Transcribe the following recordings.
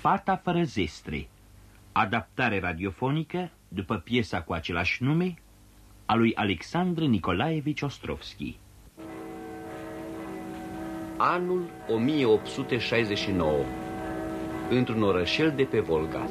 Fata fără zestre, adaptare radiofonică după piesa cu același nume a lui Alexandru Nicolaevici Ostrovski. Anul 1869. Într-un orășel de pe Volga.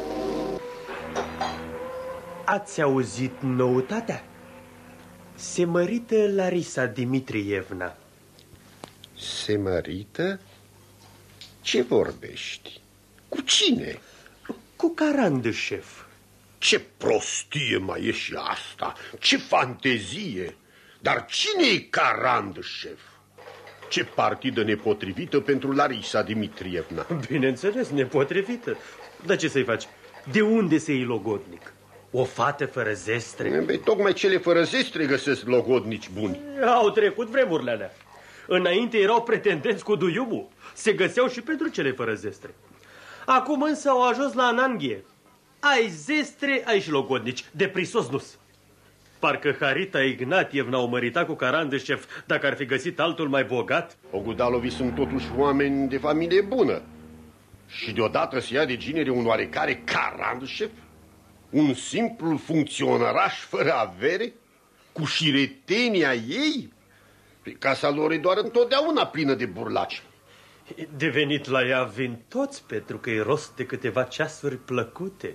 Ați auzit noutatea? Se mărită Larisa Dimitrievna. Se mărită? Ce vorbești? Cu cine? Cu Carandâșev. Ce prostie mai e și asta! Ce fantezie! Dar cine e Carandâșev? Ce partidă nepotrivită pentru Larisa Dimitrievna. Bineînțeles, nepotrivită. Dar ce să-i faci? De unde să iei logodnic? O fată fără zestre? Băi, tocmai cele fără zestre găsesc logodnici buni. Au trecut vremurile alea. Înainte erau pretendenți cu duiumul. Se găseau și pentru cele fără zestre. Acum însă au ajuns la ananghie. Ai zestre, ai și logodnici. De prisos nu-s. Parcă Harita Ignatievna o mărita cu Carandâșev dacă ar fi găsit altul mai bogat. Ogudalovi sunt totuși oameni de familie bună. Și deodată se ia de ginere un oarecare Carandâșev? Un simplu funcționăraș fără avere? Cu șiretenia ei? Casa lor e doar întotdeauna plină de burlaci. De venit la ea vin toți pentru că e rost de câteva ceasuri plăcute.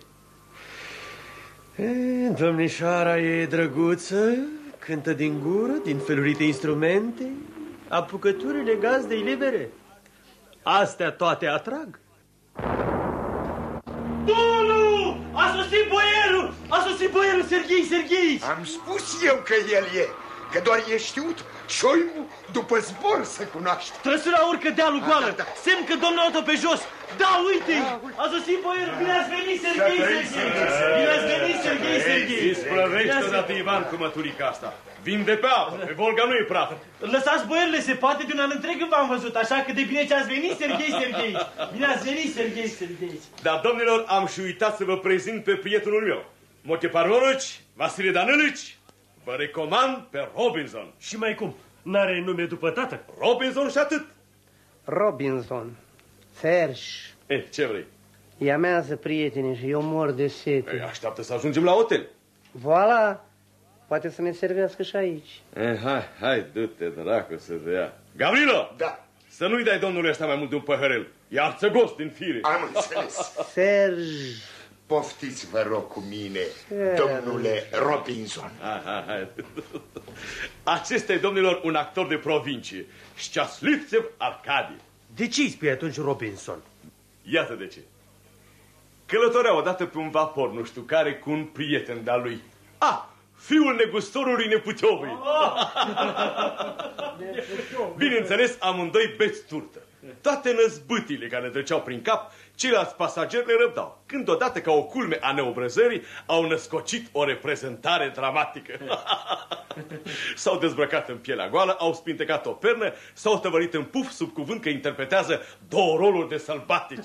Domnișoara e drăguță, cântă din gură, din felurite instrumente, apucăturile gazdei libere. Astea toate atrag. Donu! A sosit boierul! A sosit boierul Serghei Sergheici! Am spus eu că el e, că doar e știut cioimul după zbor să cunoaște. Trăsura urcă dealul goală, semn că domnul Otto pe jos. Da, uite, a sosit boierul, bine ați venit Serghei Sergheici! Bine ați venit Serghei Sergheici! Isprăvește odată Ivan cu măturica asta. Vin de pe apă, pe Volga nu e praf. Lăsați boierile, se poate, de un an întreg v-am văzut, așa că de bine ce ați venit Serghei Sergheici! Bine ați venit Serghei Sergheici! Dar, domnilor, am și uitat să vă prezint pe prietenul meu, Moche Parvorovici, Vasile Danilici. Vă recomand pe Robinson. Și mai cum? N-are nume după tată? Robinson și atât. Robinson, Ferș. Ce vrei? Iamează, prieteni, și eu mor de sete. Așteaptă să ajungem la hotel. Voilà, poate să ne servească și aici. Hai, du-te, dracu, să te ia. Gavrilo! Da. Să nu-i dai domnului ăsta mai mult de un păhărel. E arțăgos din fire. Am înțeles. Serj. Poftiți, vă rog, cu mine, domnule Robinson. Hai. Acesta e, domnilor, un actor de provincie. Știaslivțev Arcadi. De ce îi spui atunci Robinson? Iată de ce. Călătorea odată pe un vapor, nu știu care, cu un prieten de-al lui. Fiul negustorului Nepuțiovului. Bineînțeles, amândoi beți turtă. Toate năzbâtile care treceau prin cap, ceilalți pasageri le răbdau. Când odată, ca o culme a neobrăzării, au născocit o reprezentare dramatică. S-au dezbrăcat în pielea goală, au spintecat o pernă, s-au tăvărit în puf sub cuvânt că interpretează două roluri de sălbatici.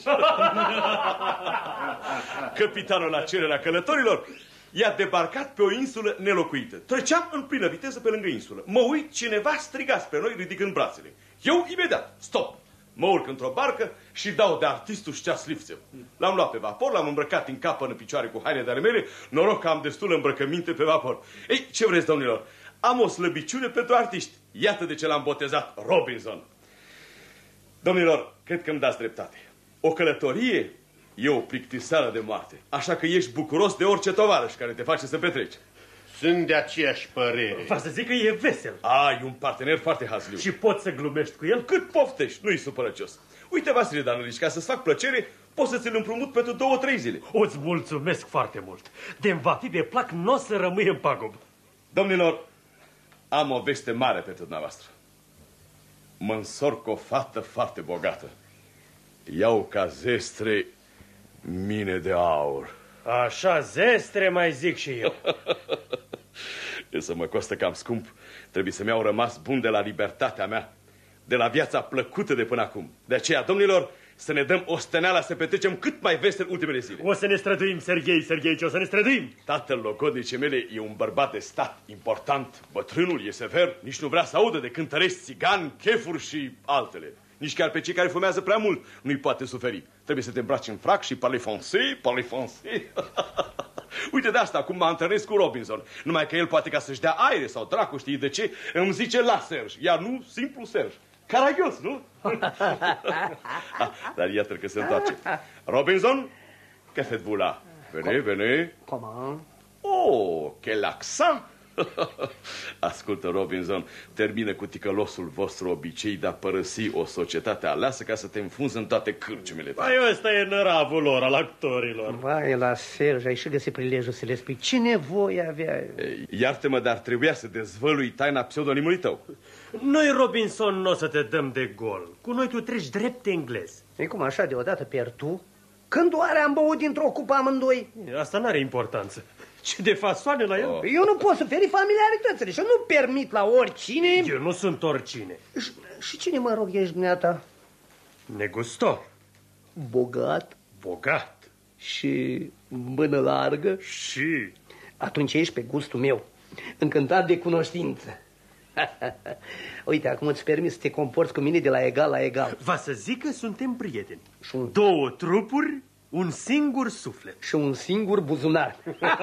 Capitanul, la cererea călătorilor, i-a debarcat pe o insulă nelocuită. Treceam în plină viteză pe lângă insulă. Mă uit, cineva striga spre noi ridicând brațele. Eu, imediat, stop! Mă urc într-o barcă și dau de artistul Știaslivțev. L-am luat pe vapor, l-am îmbrăcat în cap până în picioare cu haine de-ale mele. Noroc că am destul îmbrăcăminte pe vapor. Ei, ce vreți, domnilor? Am o slăbiciune pentru artiști. Iată de ce l-am botezat Robinson. Domnilor, cred că îmi dați dreptate. O călătorie e o plictiseală de moarte. Așa că ești bucuros de orice tovarăș care te face să petreci. Sunt de aceeași părere. Vreau să zic că e vesel. E un partener foarte hazliu. Și poți să glumești cu el? Cât poftești, nu-i supărăcios. Uite, Vasile Danilici, ca să-ți fac plăcere, poți să ți-l împrumut pentru 2-3 zile. Îți mulțumesc foarte mult. De-mi va fi de plac, n-o să rămâi în pagubă. Domnilor, am o veste mare pentru dumneavoastră. Mă însor cu o fată foarte bogată. Iau ca zestre mine de aur. Așa zestre mai zic și eu. E să mă costă cam scump. Trebuie să-mi iau rămas bun de la libertatea mea, de la viața plăcută de până acum. De aceea, domnilor, să ne dăm osteneala să petrecem cât mai vesel ultimele zile. O să ne străduim, Serghei Sergheici, o să ne străduim. Tatăl logodnicii mele e un bărbat de stat important. Bătrânul e sever, nici nu vrea să audă de cântărești țigani, chefuri și altele. Nici chiar pe cei care fumează prea mult nu-i poate suferi. Trebuie să te îmbraci în frac și parle français. Uite de asta, cum mă antrenez cu Robinson. Numai că el poate ca să-și dea aere sau dracu, știi de ce, îmi zice la Serge, iar nu simplu Serge. Caragios, nu? Dar iată că se întoarce. Robinson, que faites-vous là? Venez. Comment? Oh, quel accent! Ascultă, Robinson, termină cu ticălosul vostru obicei de a părăsi o societate aleasă ca să te înfunzi în toate cârciumile tale. Păi ăsta e năravul lor, al actorilor. Vai, la Serge, ai și găsit prilejul să le spui. Ce nevoie avea? Iartă-mă, dar trebuia să dezvălui taina pseudonimului tău. Noi, Robinson, nu o să te dăm de gol. Cu noi tu treci drept englez. E cum așa, deodată pierd tu? Când oare am băut dintr-o cupă amândoi? Asta n-are importanță. Ce de fasoane la el? Eu nu pot să feri familiaritățile și eu nu permit la oricine... Eu nu sunt oricine. Și cine, mă rog, ești dumneata? Negustor. Bogat? Bogat. Și mână largă? Și... Atunci ești pe gustul meu. Încântat de cunoștință. Uite, acum îți permis să te comporți cu mine de la egal la egal. Va să zic că suntem prieteni. Și Două trupuri, un singur suflet. Și un singur buzunar.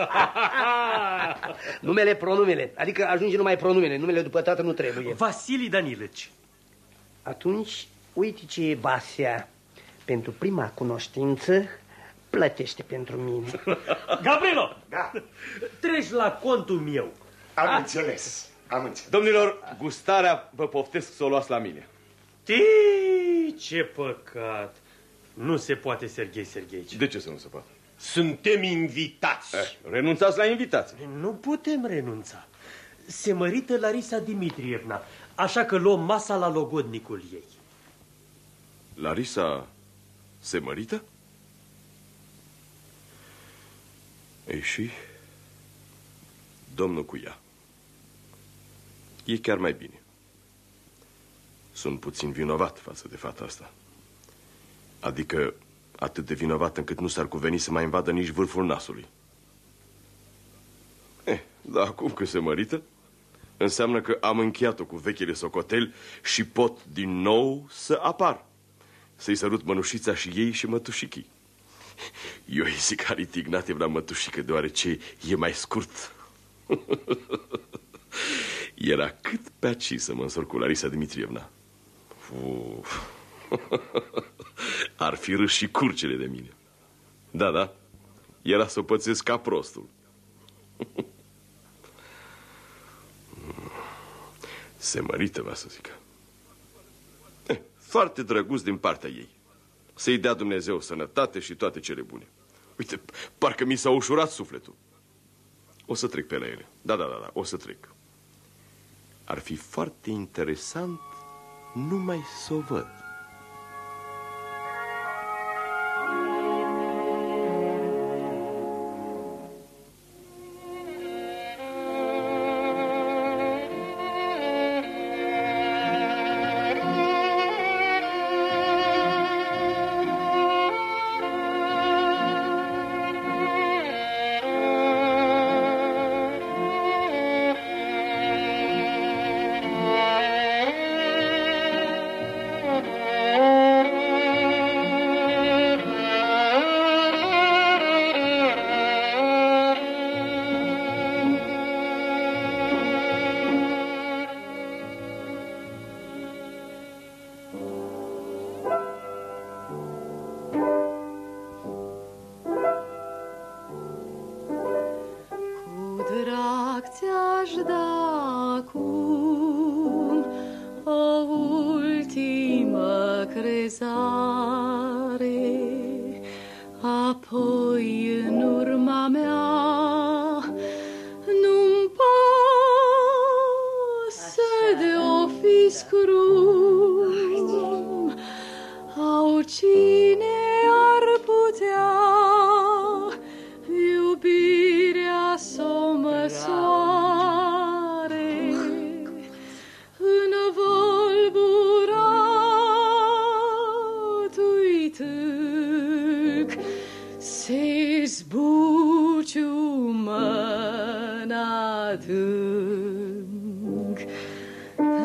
Numele, pronumele. Adică ajunge numai pronumele. Numele după tată nu trebuie. Vasili Danilici. Atunci, uite ce e Basia. Pentru prima cunoștință, plătește pentru mine. Gabrielo! Da. Treci la contul meu. Am înțeles. Domnilor, gustarea vă poftesc să o luați la mine. Ce păcat. Nu se poate, Serghei Sergheici. De ce să nu se poate? Suntem invitați. Renunțați la invitație. Nu putem renunța. Se mărită Larisa Dimitrievna, așa că luăm masa la logodnicul ei. Larisa se mărită? Ei și domnul cu ea. E chiar mai bine. Sunt puțin vinovat față de fata asta. Adică atât de vinovat încât nu s-ar cuveni să mai invadă nici vârful nasului. Dar acum că se mărită, înseamnă că am încheiat-o cu vechile socoteli și pot din nou să apar. Să-i sărut mănușița și ei și mătușichii. Eu îi zic Arit Ignatievna mătușică, deoarece e mai scurt. Era cât pe aci să mă însor cu Larisa Dimitrievna. Ar fi râs și curcele de mine. Da, era să o pățesc ca prostul. Se mărită, va să zică. Foarte drăguț din partea ei. Să-i dea Dumnezeu sănătate și toate cele bune. Uite, parcă mi s-a ușurat sufletul. O să trec pe la ele. Da, o să trec. Ar fi foarte interesant numai să o văd.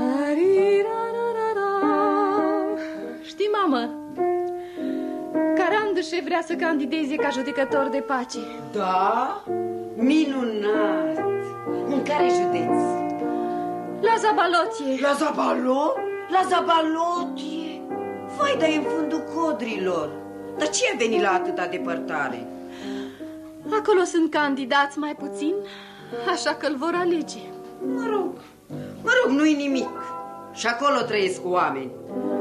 Care Carandușe vrea să candideze ca judecător de pace. Da? Minunat! În care județ? La Zabalotie. La Zabalot? La Zabalotie? Vai, dar e în fundul Codrilor. Dar ce a venit la atâta depărtare? Acolo sunt candidați mai puțin, așa că îl vor alege. Mă rog, nu-i nimic. Și acolo trăiesc cu oameni.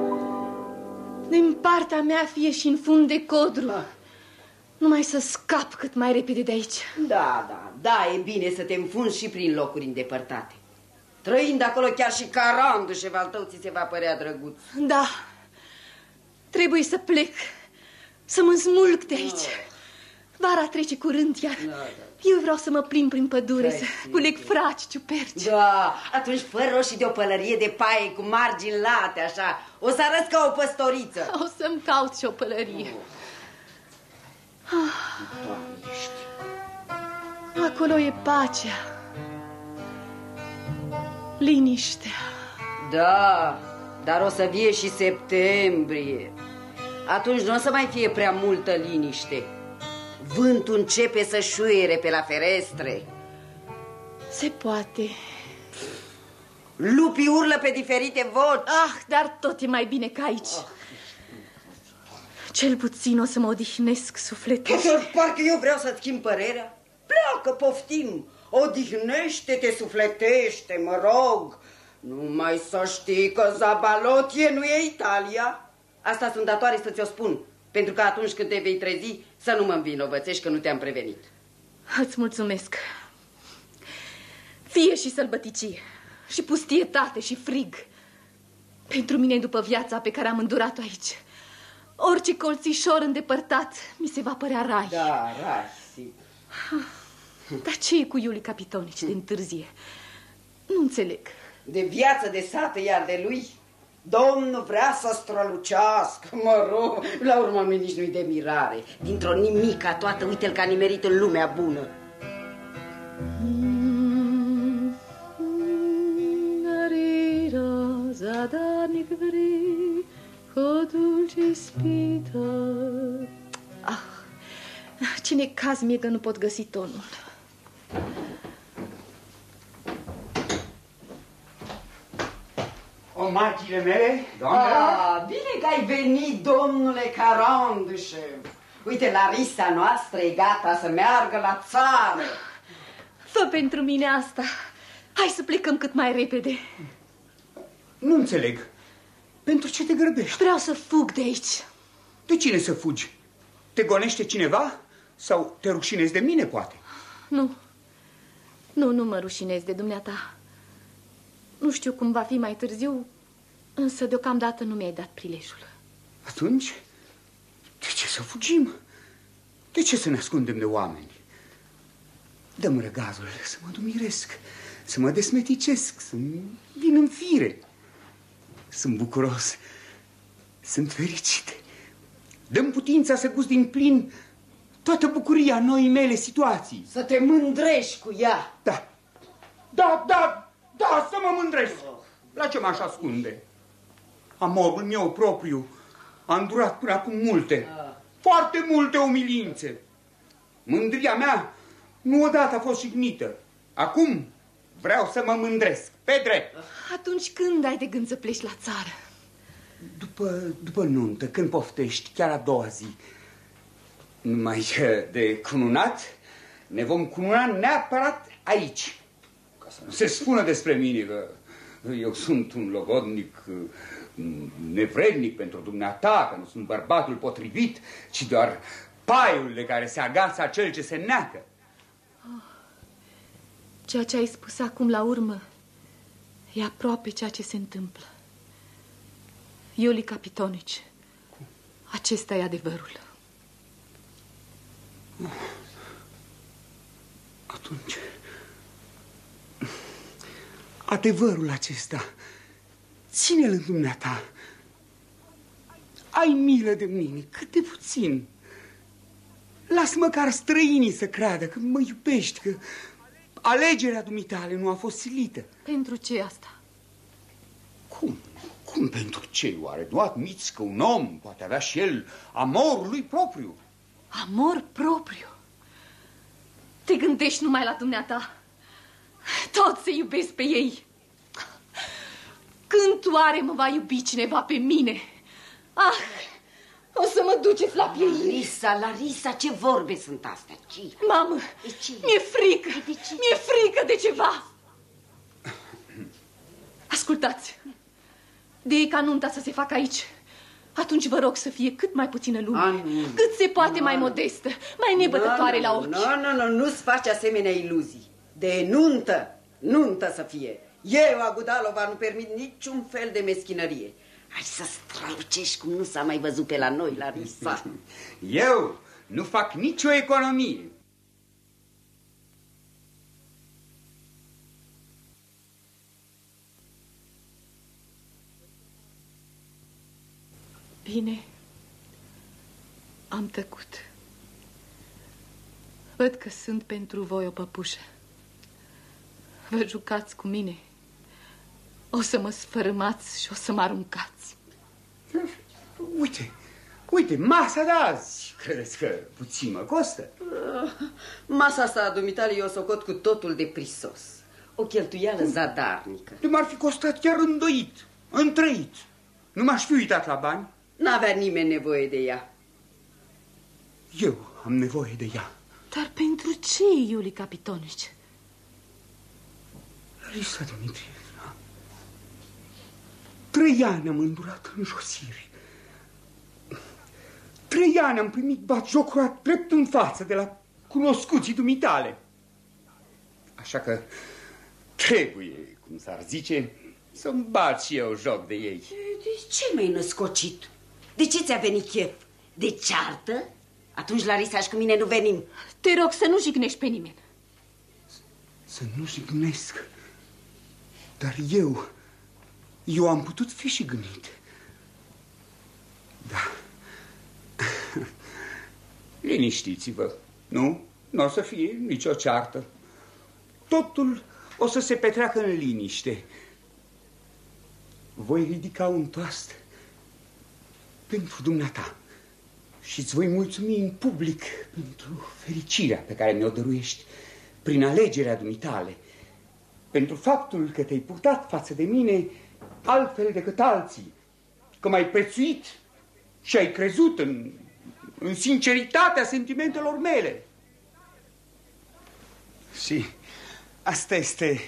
Din partea mea fie și în fund de Codru. Numai să scap cât mai repede de aici. Da, e bine să te înfunzi și prin locuri îndepărtate. Trăind acolo, chiar și Carandușe al tău ți se va părea drăguț. Da, trebuie să plec, să mă smulg de aici. Vara trece curând, iar eu vreau să mă plimb prin pădure, să culeg fraci, ciuperci. Da, atunci fă roșii de o pălărie de paie cu margini late, așa. O să arăți ca o păstoriță. O să-mi caut și o pălărie. Acolo e pacea, liniștea. Da, dar o să vie și septembrie. Atunci nu o să mai fie prea multă liniște. Vântul începe să șuiere pe la ferestre. Se poate. Lupii urlă pe diferite voci. Dar tot e mai bine ca aici. Cel puțin o să mă odihnesc sufletul. Parcă eu vreau să-ți schimb părerea. Pleacă, poftim. Odihnește-te, sufletește, mă rog. Numai să știi că Zabalotie nu e Italia. Asta sunt datoare să ți-o spun. Pentru că atunci când te vei trezi, să nu mă învinovățești că nu te-am prevenit. Îți mulțumesc. Fie și sălbăticie, și pustietate, și frig. Pentru mine, după viața pe care am îndurat-o aici, orice colțișor îndepărtat mi se va părea rai. Da, rai, sigur. Dar ce e cu Iuli Capitonici de întârzie? Nu înțeleg. De viață de sată, iar de lui? Domnul vrea să strălucească, mă rog. La urmă, nici nu-i de mirare. Dintr-o nimica toată, uite-l că a nimerit în lumea bună. Zadarnic vrei, cu dulce spită. Ce necaz mie că nu pot găsi tonul. Omagile mele, doamnelor? Bine că ai venit, domnule Carandușe. Uite, Larisa noastră e gata să meargă la țară. Fă pentru mine asta. Hai să plecăm cât mai repede. Nu înțeleg. Pentru ce te grăbești? Vreau să fug de aici. De cine să fugi? Te gonește cineva? Sau te rușinezi de mine, poate? Nu mă rușinez de dumneata. Nu știu cum va fi mai târziu, însă deocamdată nu mi-ai dat prilejul. Atunci, de ce să fugim? De ce să ne ascundem de oameni? Dă-mi răgazul să mă dumiresc, să mă desmeticesc, să-mi vin în fire. Sunt bucuros, sunt fericit. Dă-mi putința să gust din plin toată bucuria noii mele situații. Să te mândrești cu ea. Da, să mă mândresc. La ce m-aș ascunde? Amorul meu propriu a îndurat până acum multe, foarte multe umilințe. Mândria mea nu odată a fost jignită. Acum vreau să mă mândresc, pe drept. Atunci când ai de gând să pleci la țară? După nuntă, când poftești, chiar a doua zi. Numai de cununat, ne vom cununa neapărat aici. Ca să nu se spună despre mine că eu sunt un logodnic nevrednic pentru dumneata, că nu sunt bărbatul potrivit, ci doar paiul de care se agață acel ce se neacă. Ceea ce ai spus acum la urmă e aproape ceea ce se întâmplă. Iuli Capitonici, acesta e adevărul. Atunci, adevărul acesta, ține-l în dumneata. Ai milă de mine, cât de puțin. Las măcar străinii să creadă că mă iubești, că alegerea dumitale nu a fost silită. Pentru ce asta? Cum Cum pentru ce? Oare nu admiți că un om poate avea și el amorul lui propriu? Amor propriu? Te gândești numai la dumneata. Toți se iubesc pe ei. Când oare mă va iubi cineva pe mine? Ah, o să mă duceți la pieire. Larisa, ce vorbe sunt astea? Ce? Mamă, mi-e frică. Mi-e frică de ceva. Ascultați. De e ca nunta să se facă aici. Atunci vă rog să fie cât mai puțină lume. Cât se poate mai modestă, mai nebătătoare la ochi. Nu-ți faci asemenea iluzii. De nuntă să fie. Eu, Agudalova, nu permit niciun fel de meschinărie. Hai să strălucești cum nu s-a mai văzut pe la noi, Larisa. Eu nu fac nicio economie. Bine, am tăcut. Văd că sunt pentru voi o păpușă. Vă jucați cu mine. O să mă sfărâmați și o să mă aruncați. Uite, masa de azi. Credeți că puțin mă costă? Masa asta a dumitale eu o socot cu totul de prisos. O cheltuială zadarnică. De m-ar fi costat chiar îndoit, întrăit. Nu m-aș fi uitat la bani. N-avea nimeni nevoie de ea. Eu am nevoie de ea. Dar pentru ce, Iuli Capitonici? Larisa Dimitrievna, 3 ani am îndurat în josiri. 3 ani am primit batjocura drept în față de la cunoscuții dumitale. Așa că trebuie, cum s-ar zice, să-mi bat și eu joc de ei. De ce m-ai născocit? De ce ți-a venit chef? De ceartă? Atunci, Larisa, și cu mine nu venim. Te rog să nu jignești pe nimeni. Să nu jignesc. Dar eu am putut fi și gândit. Da. Liniștiți-vă. Nu o să fie nicio ceartă. Totul o să se petreacă în liniște. Voi ridica un toast pentru dumneata și îți voi mulțumi în public pentru fericirea pe care mi-o dăruiești prin alegerea dumitale, pentru faptul că te-ai purtat față de mine altfel decât alții, că m-ai prețuit și ai crezut în sinceritatea sentimentelor mele. Și asta este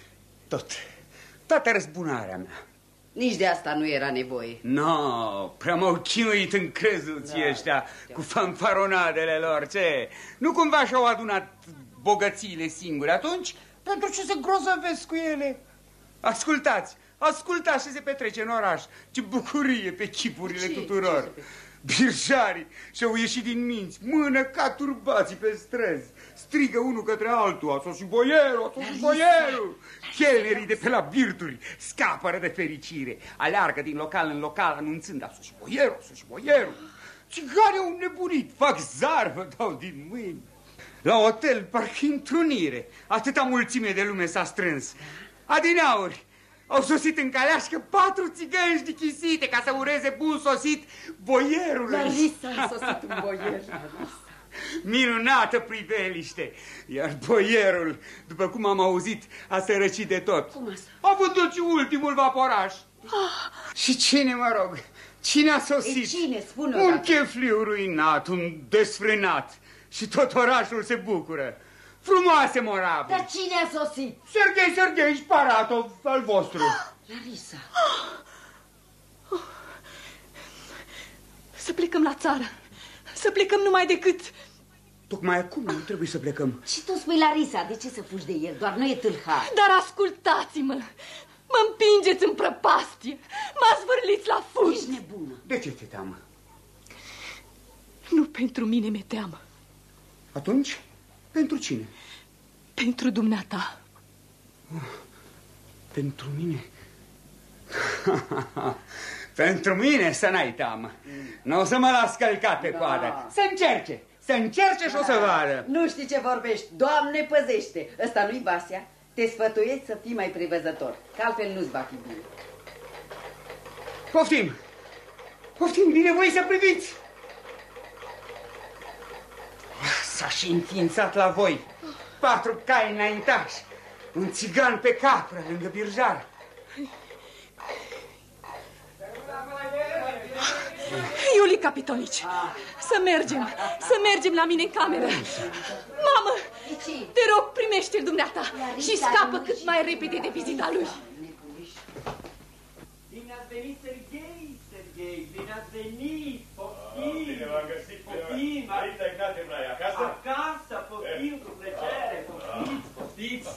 toată răzbunarea mea. Nici de asta nu era nevoie. No, prea m-au chinuit încrezuții ăștia cu fanfaronadele lor, ce? Nu cumva și-au adunat bogățiile singure atunci? Pentru ce se grozăvesc cu ele? Ascultați ce se petrece în oraș. Ce bucurie pe chipurile tuturor. Birjarii și-au ieșit din minți, mână ca turbații pe străzi. Strigă unul către altul, a sosit boierul, a sosit boierul. Chelnerii de pe la birturi scapără de fericire, aleargă din local în local anunțând, a sosit boierul, a sosit boierul. Țigarii au nebunit, fac zarvă, dau din mâini. La hotel, parcă întrunire, atâta mulțime de lume s-a strâns. Adineauri au sosit în caleașcă 4 țigăni dichisite ca să ureze bun sosit boierului. Larisa a sosit un boier, Larisa. Minunată priveliște. Iar boierul, după cum am auzit, a sărăcit de tot. Cum asta? A vândut și ultimul vaporaș. Și cine, mă rog, cine a sosit? Cine? Spune-o. Un chefliu ruinat, un desfrânat. Și tot orașul se bucură. Frumoase moravuri. Dar cine a sosit? Serghei Sergheici Paratov, al vostru. Larisa. Să plecăm la țară. Să plecăm numai decât... Tocmai acum nu trebuie să plecăm. Și tu spui, Larisa, de ce să fugi de el? Doar nu e tâlhar. Dar ascultați-mă. Mă împingeți în prăpastie. Mă zvârliți la fund. Ești nebună. De ce te teamă? Nu pentru mine mi-e teamă. Atunci, pentru cine? Pentru dumneata. Pentru mine? Pentru mine să n-ai teamă. Nu o să mă las călcat pe coadă. Să încerce și o să vadă. Nu știi ce vorbești. Doamne, păzește. Ăsta nu-i Vasia. Te sfătuiesc să fii mai prevăzător, că altfel nu-ți va fi bine. Poftim! Poftim, binevoie să priviți! S-a și înființat la voi 4 cai înaintași, un țigan pe capră lângă birjar. Iuli Capitonici, să mergem la mine în cameră. Mamă, te rog, primește-l dumneata și scapă cât mai repede de vizita lui. Bine ați venit, Serghei, bine ați venit, poftim. Bine v-am găsit, poftim. Aici ai Cate Brai, acasă? Acasă, poftim, cu plăcere, poftiți.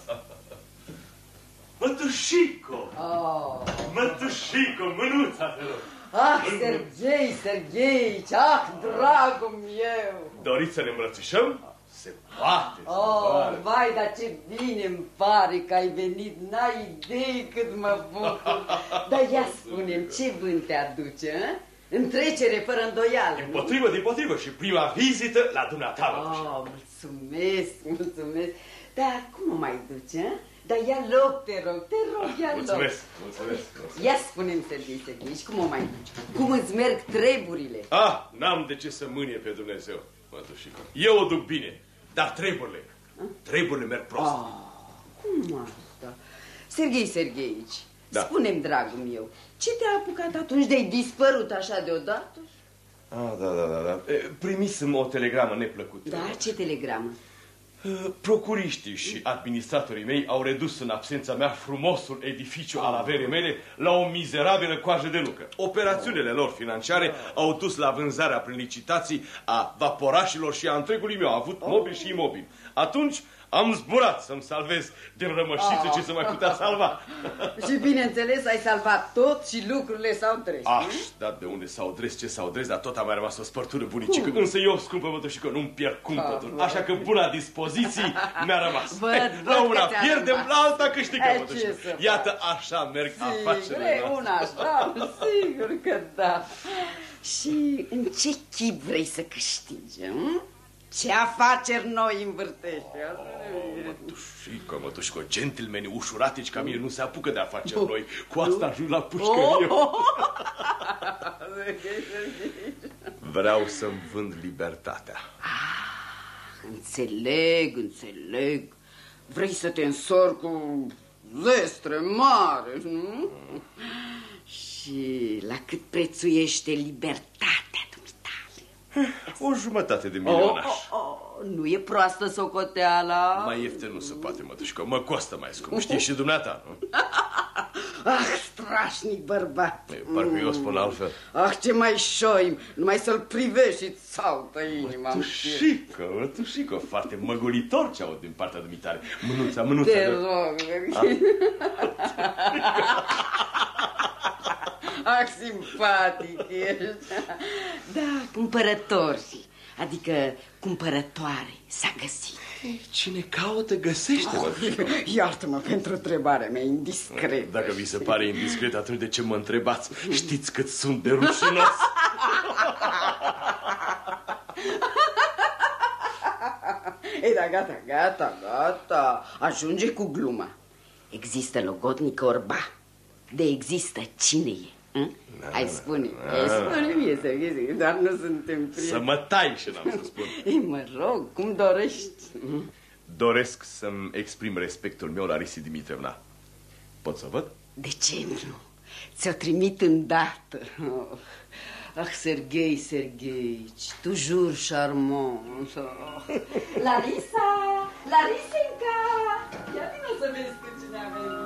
Mătușico! Mătușico, mânuța, te rog. Ah, Serghei, ah, dragul meu! Doriți să ne îmbrățișăm? Se poate, vai, dar ce bine îmi pare că ai venit, n-ai idee cât mă bucur. Dar ia spune-mi, ce vânt te aduce, hă? În trecere, fără îndoială. Din potrivă, și prima vizită la dumneata. Mulțumesc. Dar cum o mai duce, hă? Dar ia loc, te rog, ia loc. Mulțumesc. Ia spune-mi, Serghei, și cum o mai duci? Cum îți merg treburile? N-am de ce să mânie pe Dumnezeu, mătușico. Eu o duc bine, dar treburile merg prost. Cum asta? Sergheici, da. Spune-mi, dragul meu, ce te-a apucat atunci de-ai dispărut așa deodată? Da. Primisem o telegramă neplăcută. Da, ce telegramă? Procuriștii și administratorii mei au redus în absența mea frumosul edificiu al averii mele la o mizerabilă coajă de nucă. Operațiunile lor financiare au dus la vânzarea prin licitații a vaporașilor și a întregului meu avut mobil și imobil. Atunci am zburat să-mi salvez din rămășiță ce să mai putea salva. Și bineînțeles ai salvat tot și lucrurile s-au dres. Da, de unde s-au dres, ce s-au dres, dar tot a mai rămas o spărtură, bunicică. Însă eu, scumpă mătușică, nu-mi pierd cumpătul. Așa că buna dispoziții mi-a rămas. La una pierdem, la alta câștigăm, mătușică. Iată, așa merg afacerile noastre. Una așa, sigur că da. Și în ce chip vrei să câștigi, Ce afaceri noi învârtești? Mătușico, gentlemani ușuratici ca mine nu se apucă de afaceri noi. Cu asta ajung la pușcărie. Vreau să-mi vând libertatea. Înțeleg. Vrei să te însori cu zestre mare, nu? Și la cât prețuiește libertatea dumitale? 1/2 de milionaș. Nu e proastă socoteala. Mai ieftin nu se poate, mătușico. Mă costă mai scump. Știi și dumneata, nu? Strașnic bărbat. Parcă eu spun altfel. Ce mai șoim. Numai să-l privești și-ți saltă inima. Mătușico, foarte măgolitor ce aud din partea dumitare. Mânuța. Te rog. Simpatic ești. Da, cumpărători, adică cumpărătoare, s-a găsit. Cine caută, găsește. Iartă-mă pentru întrebarea mea indiscretă. Dacă vi se pare indiscret, atunci de ce mă întrebați? Știți cât sunt de rușinos? Ei, da, gata. Ajunge cu gluma. Există logodnică orba. De există cine e? Hai, spune mie, Serghei, dar nu suntem prieteni. Să mă tai și n-am să spun. Mă rog, cum dorești? Doresc să-mi exprim respectul meu la Risi Dimitrevna. Pot să văd? De ce nu? Ți-o trimit îndată. Serghei, toujours charmant. Larisenca! Ia vină să vezi că cine a venit.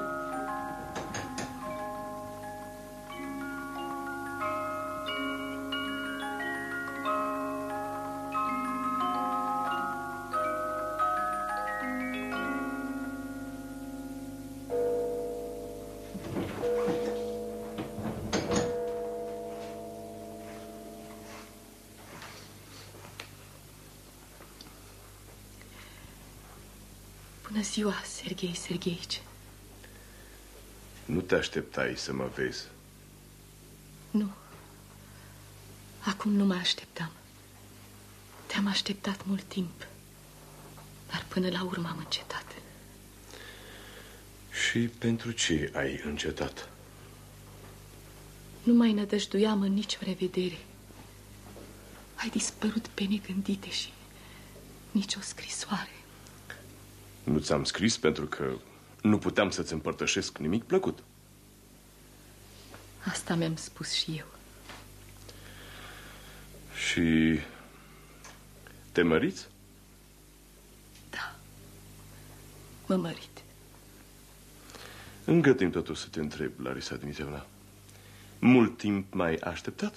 Bună ziua, Serghei Sergheici. Nu te așteptai să mă vezi. Nu. Acum nu mă așteptam. Te-am așteptat mult timp. Dar până la urmă am încetat. Și pentru ce ai încetat? Nu mai nădăjduiam în nicio revedere. Ai dispărut pe negândite și nicio scrisoare. Nu ți-am scris pentru că nu puteam să-ți împărtășesc nimic plăcut. Asta mi-am spus și eu. Și te măriți? Da, mă mărit. Îngătim totuși să te întreb, Larisa Dmitrievna. Mult timp mai așteptat?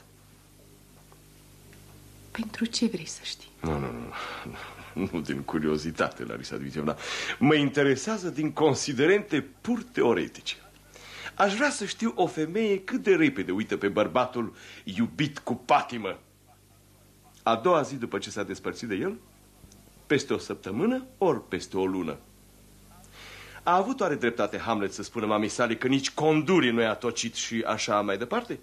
Pentru ce vrei să știi? Nu din curiozitate, Larisa Dmitrievna. Mă interesează din considerente pur teoretice. Aș vrea să știu o femeie cât de repede uită pe bărbatul iubit cu patimă. A doua zi după ce s-a despărțit de el? Peste o săptămână ori peste o lună? A avut oare dreptate Hamlet să spună mamei sale că nici condurii nu i-a tocit și așa mai departe?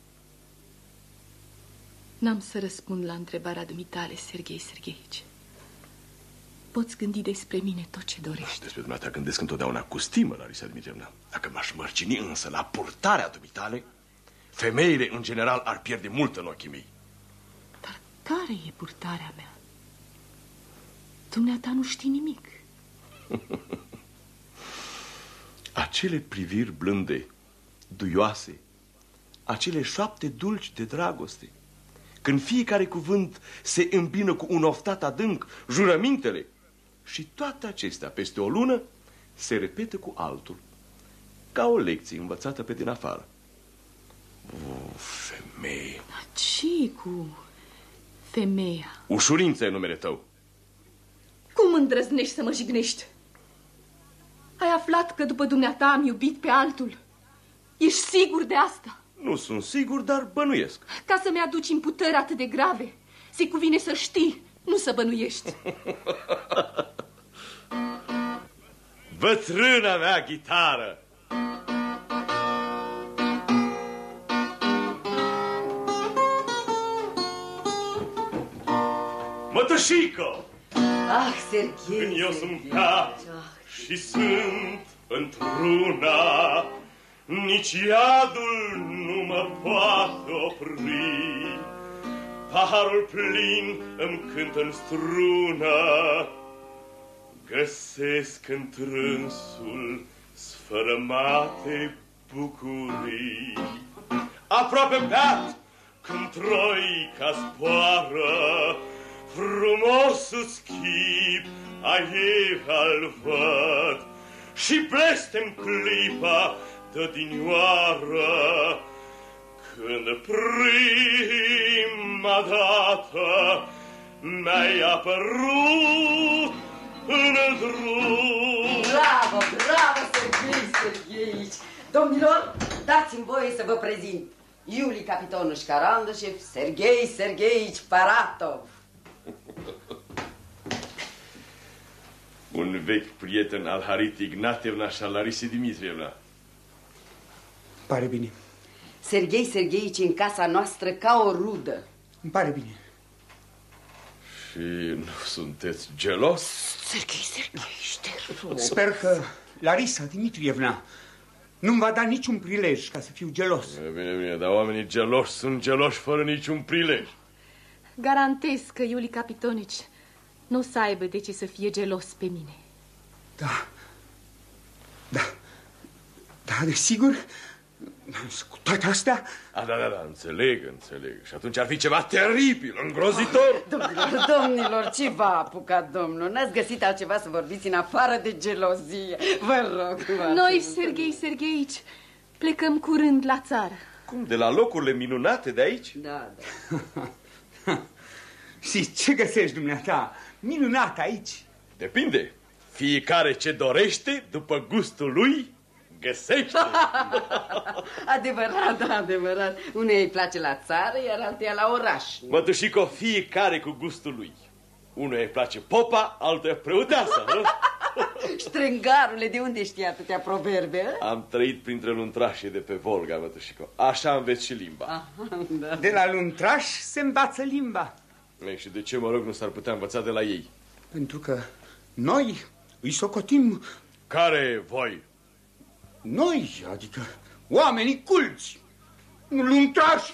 N-am să răspund la întrebarea dumitale, Serghei Sergheici. Poți gândi despre mine tot ce dorești. Despre dumneata gândesc întotdeauna cu stimă, Larisa Dmitrievna. Dacă m-aș mărcini însă la purtarea dumitale, femeile în general ar pierde mult în ochii mei. Dar care e purtarea mea? Dumneata nu știi nimic. Acele priviri blânde, duioase, acele șoapte dulci de dragoste, când fiecare cuvânt se îmbină cu un oftat adânc, jurămintele, și toate acestea, peste o lună, se repetă cu altul, ca o lecție învățată pe din afară. O, femeie! Ce cu femeia? Ușurință e numele tău. Cum îndrăznești să mă jignești? Ai aflat că după dumneata am iubit pe altul. Ești sigur de asta? Nu sunt sigur, dar bănuiesc. Ca să-mi aduci imputări atât de grave, se cuvine să știi, nu să bănuiești. Bătrâna mea ghitară! Mătășică! Ah, Serghei! Când eu sunt beat și sunt într-una, nici iadul nu mă poate opri. Paharul plin îmi cântă în strună, găsesc în trânsul sfărămate bucurii. Aproape beat, când troica zboară, frumosul schip a ei al văd și blestem clipa de dinioară, când prima dată mi-ai apărut în drum. Bravo, bravo, Serghei Sergheici! Domnilor, dați-mi voie să vă prezint Iuli Capitonuș Carandășev, Serghei Sergheici Paratov. Un vechi prieten al Haritei Ignatievna și al Larisei Dmitrievna. Pare bine. Serghei Sergheici în casa noastră ca o rudă. Îmi pare bine. Și nu sunteți gelos? Serghei Sergheici, te rog. Sper că Larisa Dmitrievna nu-mi va da niciun prilej ca să fiu gelos. Bine, dar oamenii geloși sunt geloși fără niciun prilej. Garantez că Iuli Capitonici nu o să aibă de ce să fie gelos pe mine. Da, desigur. Cu toate astea? Da, înțeleg. Și atunci ar fi ceva teribil, îngrozitor. Domnilor, ce v-a apucat, domnul? N-ați găsit altceva să vorbiți în afară de gelozie? Vă rog. Noi, Serghei Sergheici, plecăm curând la țară. Cum, de la locurile minunate de aici? Da. Și ce găsești dumneata minunat aici? Depinde. Fiecare ce dorește, după gustul lui, găsește. Adevărat. Uneia îi place la țară, iar alteia la oraș. Mătușico, fiecare cu gustul lui. Unuia îi place popa, altuia preoteasa, nu? Strângarule, de unde știi atâtea proverbe? Am trăit printre luntrașii de pe Volga, mătușico. Așa înveți și limba. Aha, da. De la luntraș se învață limba. Și de ce, mă rog, nu s-ar putea învăța de la ei? Pentru că noi îi socotim... Care voi? Noi, adică oamenii culți. luntraș.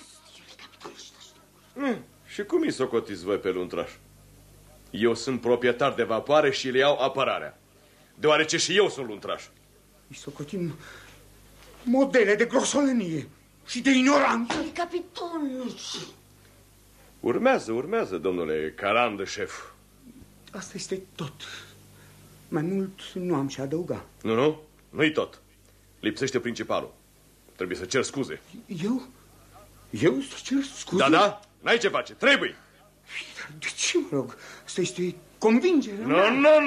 Și cum îi socotiți voi pe luntraș? Eu sunt proprietar de vapoare și le iau apărarea, deoarece și eu sunt luntraș. Îi socotim modele de grosolănie și de ignoranță. Capitonuci. Urmează, domnule Carandă șef. Asta este tot. Mai mult nu am ce adăuga. Nu-i tot. Lipsește principalul. Trebuie să cer scuze. Eu să cer scuze? Da, n-ai ce face, trebuie. De ce, mă rog? Asta este convingerea mea.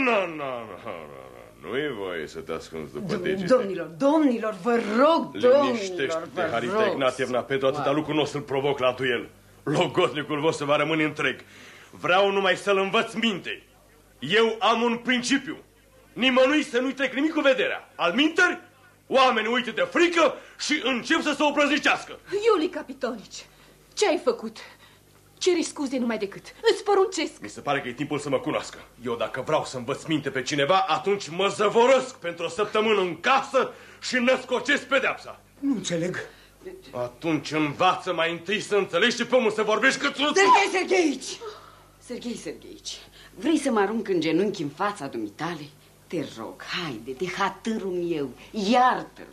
Nu-i voie să te ascunzi după degete. Domnilor, vă rog, Liniștește-te, Harita Ignatievna, pentru atâta lucru nu o să-l provoc la duel. Logotnicul vostru va rămâne întreg. Vreau numai să-l învăț minte. Eu am un principiu. Nimănui să nu-i trec nimic cu vederea. Alminteri, oamenii uită de frică și încep să se obrăznicească. Iuli Capitonici, ce ai făcut? Ceri scuze numai decât. Îți poruncesc. Mi se pare că e timpul să mă cunoască. Eu dacă vreau să învăț minte pe cineva, atunci mă zăvorăsc pentru o săptămână în casă și născocesc pedeapsa. Nu înțeleg. Atunci învață mai întâi să înțelegi și pe omul să vorbești cățuță. Serghei Sergheici, vrei să mă arunc în genunchi în fața dumitale? Te rog, haide, de hatărul meu, iartă-l.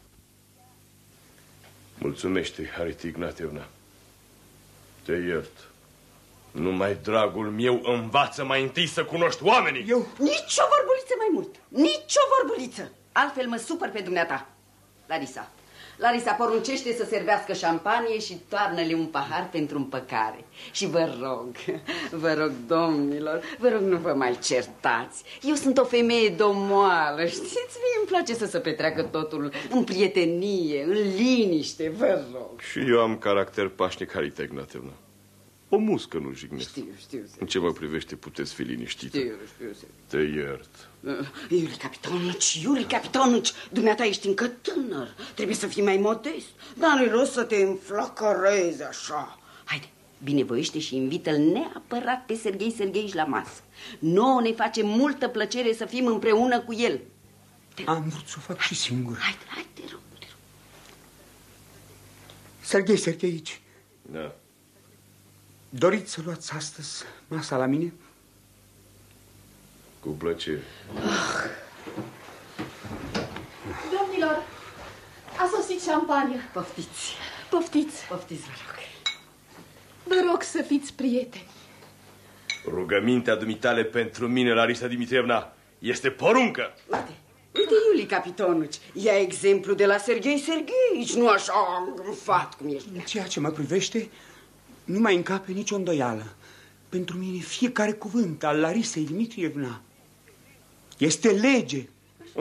Mulțumește, Harita Ignatievna. Te iert. Numai dragul meu învață mai întâi să cunoști oamenii. Nici o vorbuliță mai mult. Nici o vorbuliță. Altfel mă supăr pe dumneata. Larisa poruncește să servească șampanie și toarnă-le un pahar pentru împăcare. Și vă rog, domnilor, nu vă mai certați. Eu sunt o femeie domoală, știți? Mie îmi place să se petreacă totul în prietenie, în liniște, vă rog. Și eu am caracter pașnic, Harita Ignatievna. O muscă nu jignesc. Știu. În ce mă privește puteți fi liniștită. Știu. Te iert. Iuli Capitonuci, dumneata ești încă tânăr. Trebuie să fii mai modest. Dar nu-i rost să te înflăcărezi așa. Haide, binevoiește și invită-l neapărat pe Serghei Sergheici la masă. Nouă ne face multă plăcere să fim împreună cu el. Am vrut să o fac și singur. Haide, te rog. Serghei Sergheici. Da. Doriți să luați astăzi masa la mine? Cu plăcere. Domnilor, a sosit șampania. Poftiți, vă rog. Vă rog să fiți prieteni. Rugămintea dumitale pentru mine, Larisa Dimitrievna, este poruncă. Uite, Iuli Capitonuci, ia exemplu de la Serghei Sergheici, nu așa îngânfat cum ești. În ceea ce mă privește, nu mai încape nicio îndoială. Pentru mine fiecare cuvânt al Larisei Dimitrievna este lege.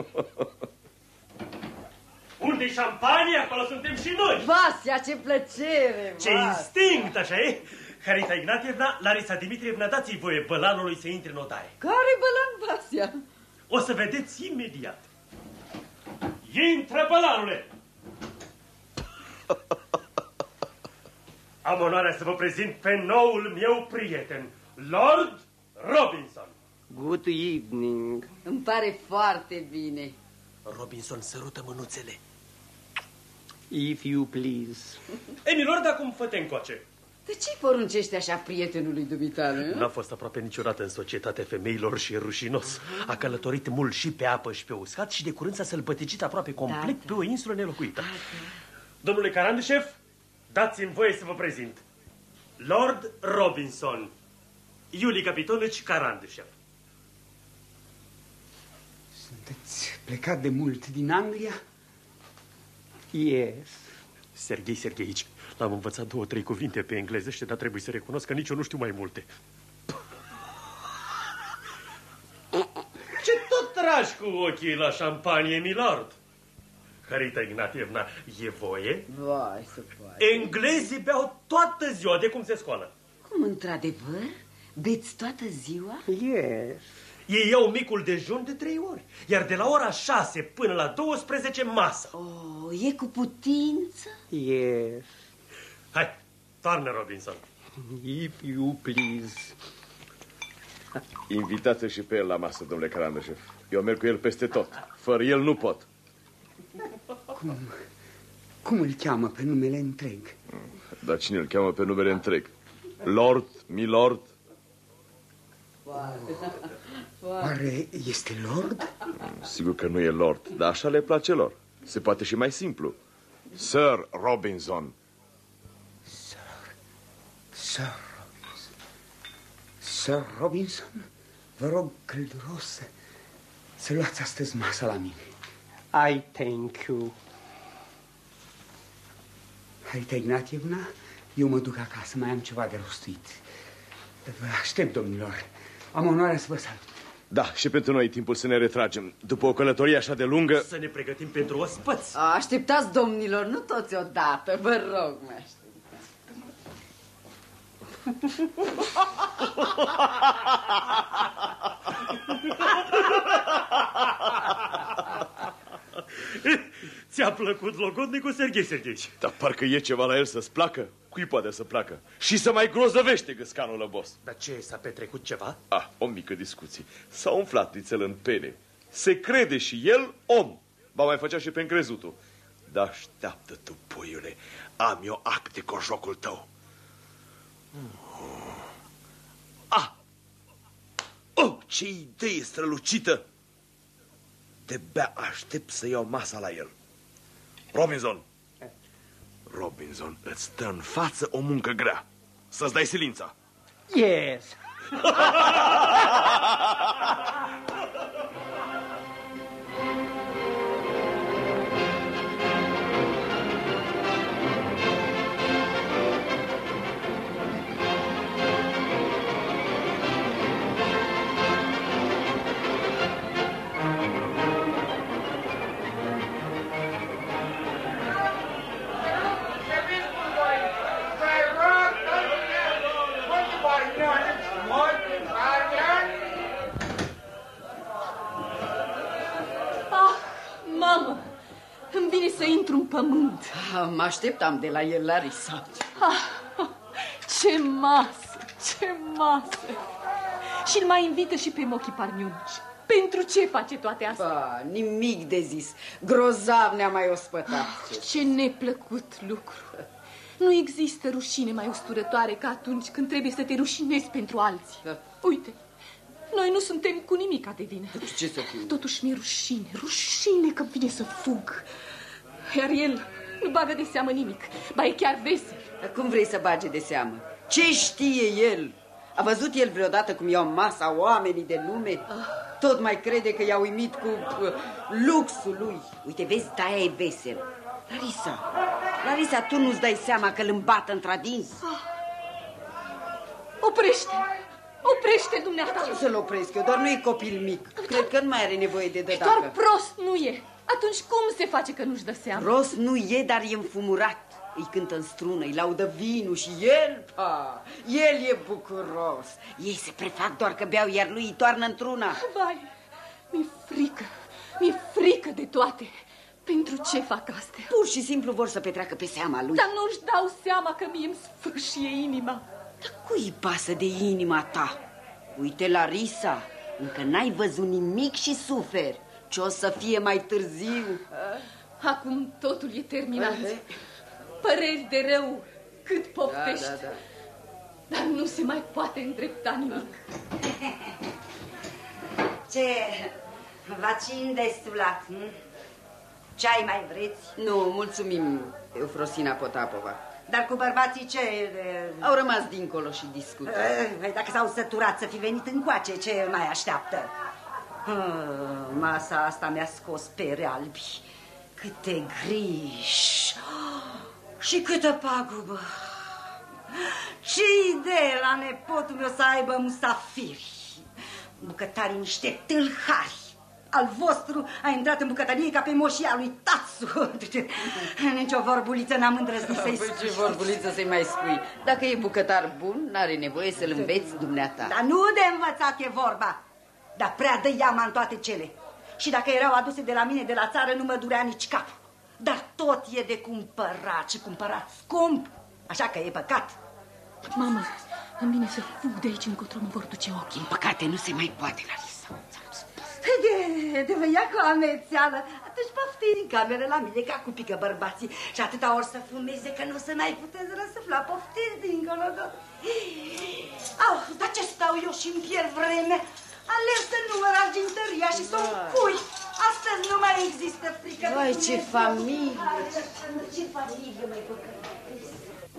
Unde-i șampania, acolo suntem și noi. Vasia, ce plăcere! Ce instinct, așa e? Harita Ignatievna, Larisa Dimitrievna, dați-i voie bălanului să intre în odaie. Care bălan, Vasia? O să vedeți imediat. Intră, bălanule! Am onoarea să vă prezint pe noul meu prieten, Lord Robinson. Good evening. Îmi pare foarte bine. Robinson sărută mânuțele. If you please. Milord, acum fă-te încoace. De ce poruncești așa prietenului dumitale? N-a fost aproape niciodată în societatea femeilor și e rușinos. A călătorit mult și pe apă și pe uscat și de curând s-a sălbăticit aproape complet pe o insulă nelocuită. Domnule Carandă șef, dați-mi voie să vă prezint. Lord Robinson, Iuli Capitonuci Carandă șef. Sunteți plecat de mult din Anglia? Yes. Serghei Sergheici, l-am învățat 2-3 cuvinte pe englezește, dar trebuie să recunosc că nici eu nu știu mai multe. Ce tot tragi cu ochii la șampanie, milord? Harita Ignatievna, e voie? Vai, să poate. Englezii beau toată ziua de cum se scoală. Cum, într-adevăr? Beți toată ziua? Yes. Ei iau micul dejun de 3 ori, iar de la ora 6 până la 12 masă. Oh, e cu putință? Yes. Hai, toarnă, Robinson. If you please. Invitați-l și pe el la masă, domnule Carandă șef. Eu merg cu el peste tot. Fără el nu pot. Cum îl cheamă pe numele întreg? Dar cine îl cheamă pe numele întreg? Lord, milord? Oare este lord? Sigur că nu e lord, dar așa le place lor. Se poate și mai simplu. Sir Robinson. Sir Robinson, vă rog călduros să luați astăzi masa la mine. I thank you. Harita Ignatievna, eu mă duc acasă, mai am ceva de rostuit. Vă aștept, domnilor. Am onoarea să vă salut. Da, și pentru noi e timpul să ne retragem. După o călătorie așa de lungă... Să ne pregătim pentru ospăți. Așteptați, domnilor, nu toți odată, vă rog, mă aștept. Ți-a plăcut logodnicul, Serghei Sergheici? Dar parcă e ceva la el să-ți placă. Cui poate să placă? Și să mai grozăvește gâscanul lăbos. Dar ce, s-a petrecut ceva? O mică discuție. S-a umflat nițel în pene. Se crede și el om. Ba mai făcea și pe încrezutul. Dar așteaptă tu, puiule. Am eu acte cu jocul tău. Ce idee strălucită! De-abia aștept să iau masa la el. Robinson! Robinson, îți stă în față o muncă grea. Să-ți dai silința. Yes. Mamă, îmi vine să intru în pământ. Mă așteptam de la el, Larisa. Ce masă, ce masă. Și îl mai invită și pe Mochi Parniunici. Pentru ce face toate astea? Nimic de zis. Grozav ne-a mai ospătat. Ce neplăcut lucru. Nu există rușine mai usturătoare ca atunci când trebuie să te rușinezi pentru alții. Uite, noi nu suntem cu nimica de vină. Ce să fim? Totuși mi-e rușine că vine să fug. Iar el nu bagă de seamă nimic, ba e chiar vesel. Cum vrei să bage de seamă? Ce știe el? A văzut el vreodată cum iau masa oamenii de lume? Tot mai crede că i-a uimit cu luxul lui. Uite, vezi, de-aia e vesel. Larisa, tu nu-ți dai seama că îl îmbată într-adins? Oprește, dumneata. Cum să-l opresc eu? Doar nu e copil mic. Cred că nu mai are nevoie de dădacă. Doar prost nu e. Atunci cum se face că nu-și dă seama? Prost nu e, dar e înfumurat. Îi cântă în strună, îi laudă vinul și el, el e bucuros. Ei se prefac doar că beau, iar lui îi toarnă într-una. Vai, mi-e frică de toate. Pentru ce fac astea? Pur și simplu vor să petreacă pe seama lui. Dar nu-și dau seama că mie îmi sfârșie inima. Dar cui pasă de inima ta? Uite, Larisa, încă n-ai văzut nimic și suferi. Ce o să fie mai târziu? Acum totul e terminat. Păreri de rău, cât poftești. Da. Dar nu se mai poate îndrepta nimic. Ce vacin destulat, Ceai mai vreți? Nu, mulțumim, Eufrosina Potapova. Dar cu bărbații ce... Au rămas dincolo și discută. Dacă s-au săturat să fi venit încoace, ce mai așteaptă? Masa asta mi-a scos pere albi. Câte griji și câtă pagubă. Ce idee la nepotul meu să aibă musafiri. Bucătarii niște tâlhari. Al vostru a intrat în bucătărie ca pe moșia lui Tatsu. Nici o vorbuliță n-am îndrăznit să-i spui. Ce vorbuliță să-i mai spui? Dacă e bucătar bun, n-are nevoie să-l înveți dumneata. Dar nu de învățat e vorba. Dar prea dă iama în toate cele. Și dacă erau aduse de la mine de la țară, nu mă durea nici cap. Dar tot e de cumpărat și cumpărat scump. Așa că e păcat. Mamă, îmi vine să fug de aici încotro mă vor duce ochii. Din păcate nu se mai poate, Larisa. De văia cu amețeală. Atunci poftiți în cameră la mine, ca cu pică bărbații. Și atâta ori să fumeze că nu o să mai puteți răsufla. Poftiți dincolo, da? Dar ce stau eu și-mi pierd vreme? Alerg să număr argintăria și să-mi cui. Astăzi nu mai există frică. Vai, ce familie! Ce familie, mai păcătoasă!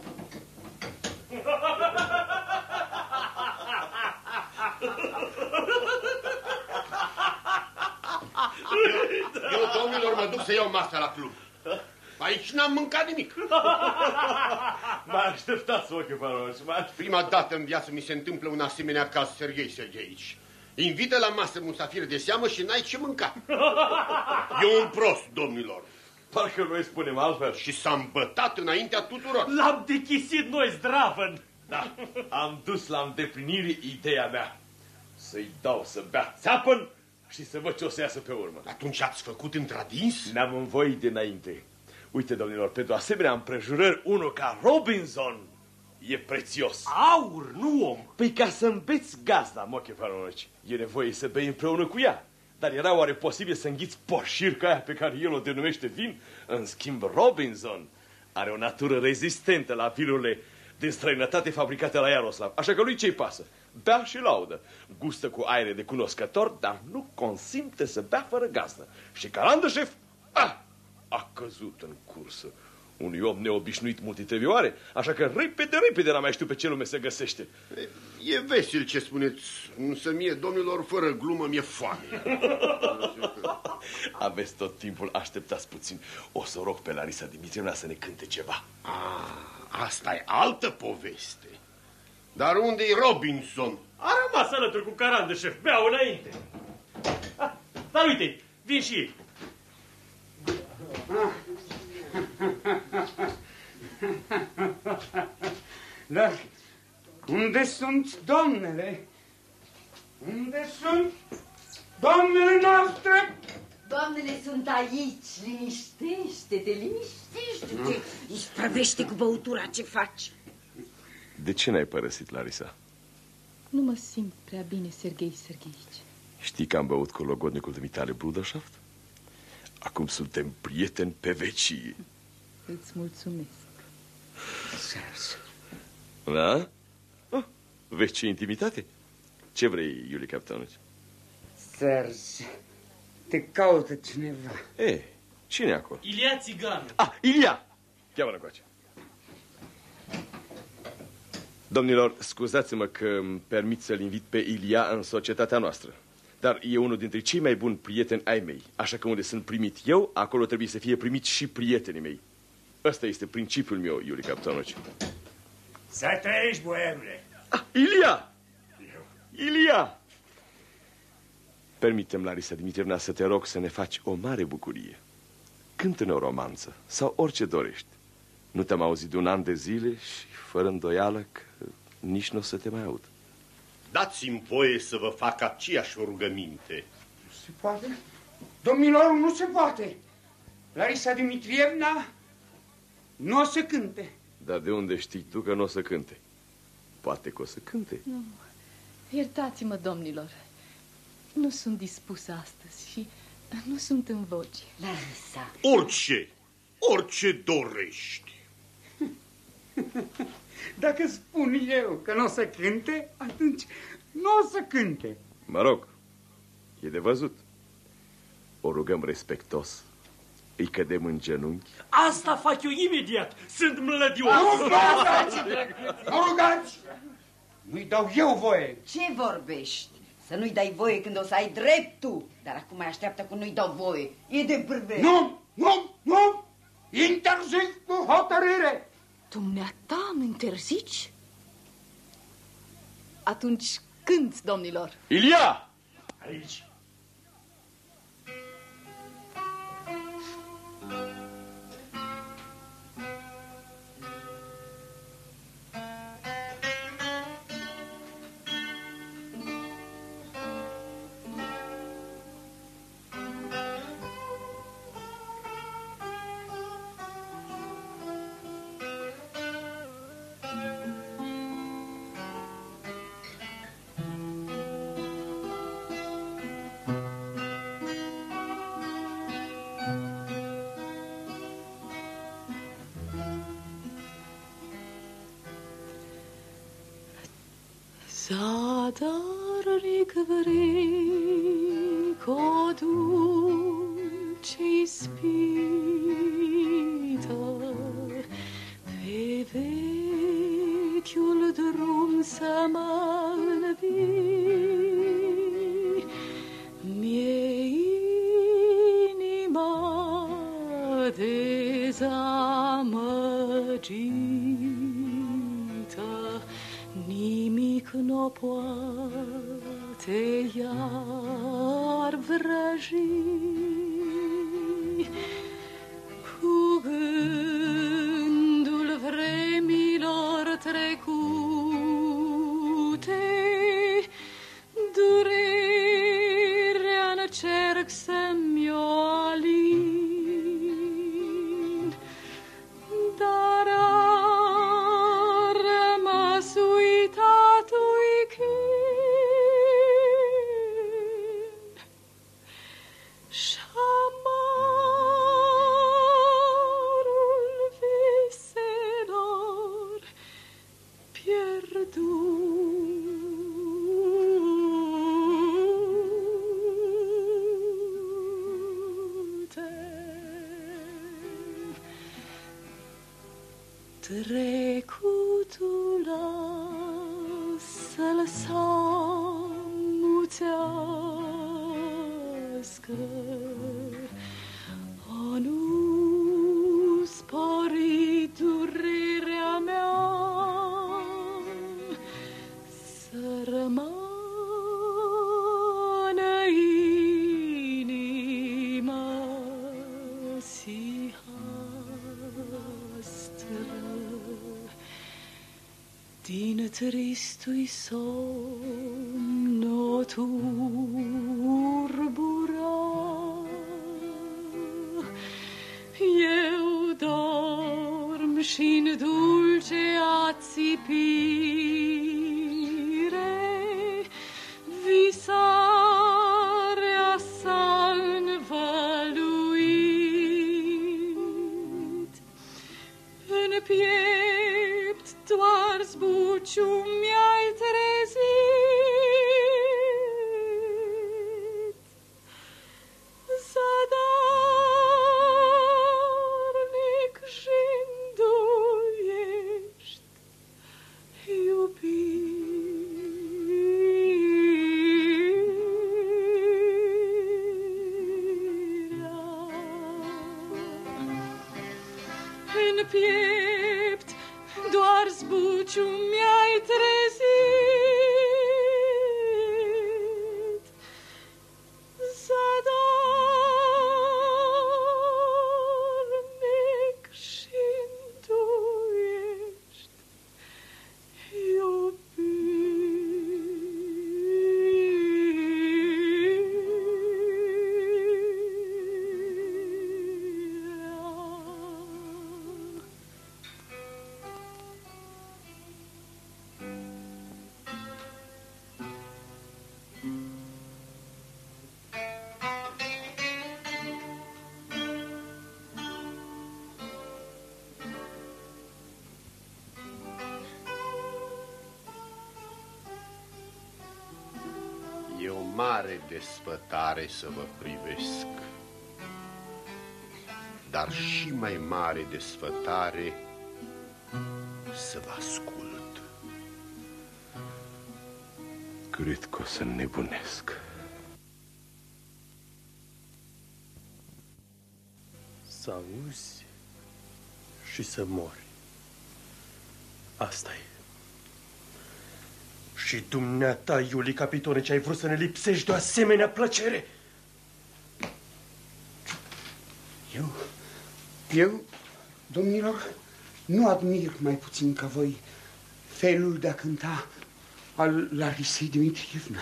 Eu, domnilor, mă duc să iau masa la club. Aici n-am mâncat nimic. Mă așteptați, Mochefarovici. Prima dată în viață mi se întâmplă un asemenea caz, Serghei Sergheici. Invită la masă musafir de seamă și n-ai ce mânca. E un prost, domnilor. Parcă noi spunem altfel. Și s-a îmbătat înaintea tuturor. L-am dechisit noi, zdravăn. Da, am dus la îndeplinire ideea mea. Să-i dau să bea țeapăn și să văd ce o să iasă pe urmă. Atunci ați făcut într-adins? Ne-am învoit dinainte. Uite, domnilor, pentru asemenea împrejurări, unul ca Robinson e prețios. Aur, nu om. Păi ca să îmbeți gazda, Mochefarovici, e nevoie să bei împreună cu ea. Dar era oare posibil să înghiți porșirca aia pe care el o denumește vin? În schimb, Robinson are o natură rezistentă la vinurile din străinătate fabricate la Iaroslav. Așa că lui ce-i pasă? Bea și laudă. Gustă cu aere de cunoscător, dar nu consimte să bea fără gazdă. Și Carandeșef a căzut în cursă. Unui om neobișnuit multitrevioare, așa că repede n-am mai știu pe ce lume se găsește. E vesel ce spuneți, însă mie, domnilor, fără glumă, mi-e foame. Aveți tot timpul, așteptați puțin. O să rog pe Larisa Dimitrievna să ne cânte ceva. Asta e altă poveste. Dar unde-i Robinson? A rămas alături cu Carandeșef, beau înainte. Dar uite, vin și ei. Dar unde sunt doamnele? Unde sunt doamnele noastre? Doamnele sunt aici, liniștește-te, liniștește-te. Isprăvește cu băutura, ce faci? De ce n-ai părăsit, Larisa? Nu mă simt prea bine, Serghei Sergheici. Știi că am băut cu logodnicul de mitale Bruderșaft? Acum suntem prieteni pe vecie. Îți mulțumesc. Serge. Da? Vezi ce intimitate? Ce vrei, Iulie Capitanovici? Serge, te caută cineva. Cine e acolo? Ilia Țiganu. Ilia! Cheamă-l încoace. Domnilor, scuzați-mă că îmi permit să-l invit pe Ilia în societatea noastră. Dar e unul dintre cei mai buni prieteni ai mei. Așa că unde sunt primit eu, acolo trebuie să fie primit și prietenii mei. Ăsta este principiul meu, Iulie Capitanovici. Să trăiești, boierule. Ilia! Ilia! Permite-mi, Larisa Dimitrievna, să te rog să ne faci o mare bucurie. Cântă-ne o romanță sau orice dorești. Nu te-am auzit de un an de zile și fără îndoială că nici nu o să te mai aud. Dați-mi voie să vă fac aceeași rugăminte. Nu se poate? Domnilor, nu se poate. Larisa Dimitrievna nu o să cânte. Dar de unde știi tu că nu o să cânte? Poate că o să cânte. Nu. Iertați-mă, domnilor. Nu sunt dispusă astăzi și nu sunt în voce. Larisa. Orice dorești. Dacă spun eu că nu o să cânte, atunci nu o să cânte. Mă rog, e de văzut. O rugăm respectos, îi cădem în genunchi. Asta fac eu imediat. Sunt mlădios. Mă rugați! Nu-i dau eu voie. Ce vorbești? Să nu-i dai voie când o să ai dreptul. Dar acum mai așteaptă că nu-i dau voie. E de bârbe. Nu! Interzic cu hotărâre. Dumneata îmi interzici? Atunci cânt, domnilor. Ilia! Aici. Zadarnic vrico dulce ispită, pe vechiul drum să mă învii, mi-e inima dezamăgită, nimic n-o poate iar vrăji. Cu gândul vremilor trecute, durerea încerc să-mi o alin, dar a rămas uitat-ui chin și-amarul viselor pierdute. Trecutul să-l samuțească, o nu spori durerea mea, să rămână inima si astră din tristui somn o turbura. Eu dorm și-n dulce ațipire visarea s-a învăluit. În piept doar zbuciu mi-ai trezit, zadarnic și-nduiești iubirea. În piept doar zbuciu mi-ai trezit, zadarnic și-nduiești E o mare desfătare să vă privesc, dar și mai mare desfătare să vă ascult. Cred că o să nebunesc. Să auzi și să mori. Asta e. Și dumneata, Iuli Capitone, ce ai vrut să ne lipsești de o asemenea plăcere? Eu, domnilor, nu admir mai puțin ca voi felul de a cânta al Larisei Dmitrievna.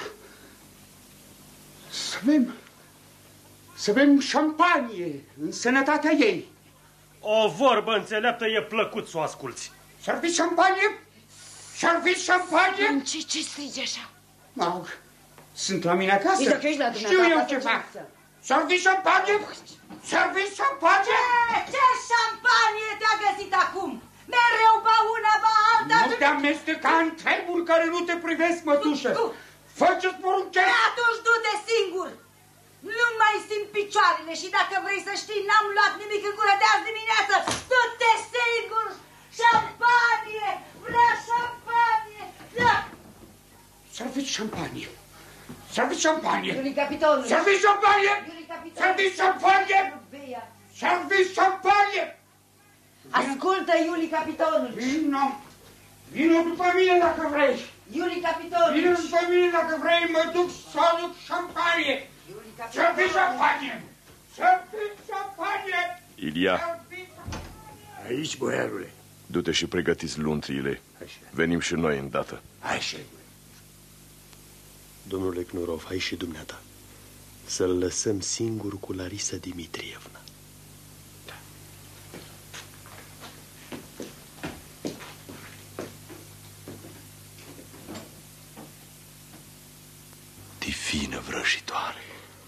Să bem șampanie în sănătatea ei. O vorbă înțeleaptă e plăcut să o asculți. Serviți șampanie? Serviți șampanie? Ce strigi așa? Sunt la mine acasă. Nici dacă ești la știu eu ce fac. Serviți șampanie? Serviți șampanie? Ce șampanie te-a găsit acum? Mereu ba una, ba alta. Nu te amesteca în treburi care nu te privesc, mătușă. Fă ce-ți poruncesc. Atunci du-te singur. Nu mai simt picioarele și dacă vrei să știi, n-am luat nimic în gură de azi dimineață. Du-te singur. Șampanie! Vrea șampanie! Da! Serviți șampanie! Serviți șampanie! Iulie Capitonului! Serviți șampanie! Serviți șampanie! Serviți șampanie! Ascultă, Iulie Capitonului! Vino după mine dacă vrei! Iulie Capitonului! Vino după mine dacă vrei, mă duc să aduc șampanie! Serviți șampanie! Serviți șampanie! Ilia! Aici, boiarule. Du-te și pregătiți luntriile. Venim și noi îndată. Așa. Domnule Knurov, hai și dumneata. Să-l lăsăm singur cu Larisa Dimitrievna. Divină vrăjitoare.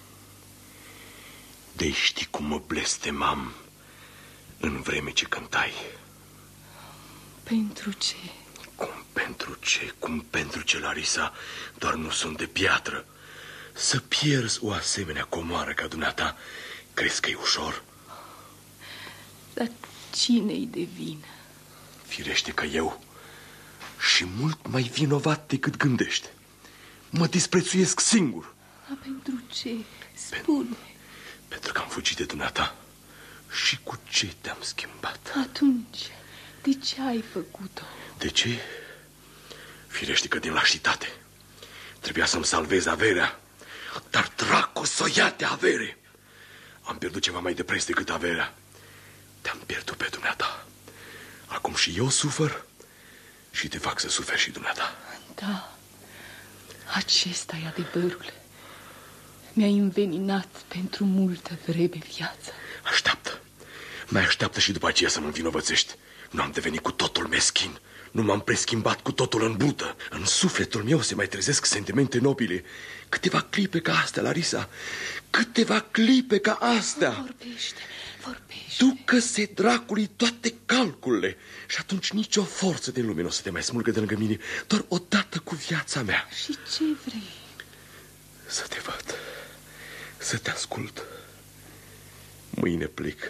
De știi cum mă blestemam în vreme ce cântai. Pentru ce? Cum pentru ce? Cum pentru ce, Larisa? Doar nu sunt de piatră. Să pierzi o asemenea comoară ca dumneata, crezi că e ușor? Dar cine-i de vină? Firește că eu. Și mult mai vinovat decât gândești. Mă disprețuiesc singur. Dar pentru ce? Spune. Pentru că am fugit de dumneata. Și cu ce te-am schimbat? Atunci, de ce ai făcut-o? De ce? Firește că din lașitate. Trebuia să-mi salvez averea. Dar dracu să o ia de avere. Am pierdut ceva mai de preț decât averea. Te-am pierdut pe dumneata. Acum și eu sufăr și te fac să suferi și dumneata. Da, acesta e adevărul. Mi-ai înveninat pentru multă vreme viața. Așteaptă. Mai așteaptă și după aceea să mă învinovățești. Nu am devenit cu totul meschin. Nu m-am preschimbat cu totul în brută. În sufletul meu se mai trezesc sentimente nobile. Câteva clipe ca astea, Larisa. Câteva clipe ca astea. Vorbește. Ducă-se dracului toate calculele. Și atunci nicio forță din lume nu o să te mai smulgă de lângă mine. Doar odată cu viața mea. Și ce vrei? Să te văd. Să te ascult. Mâine plec.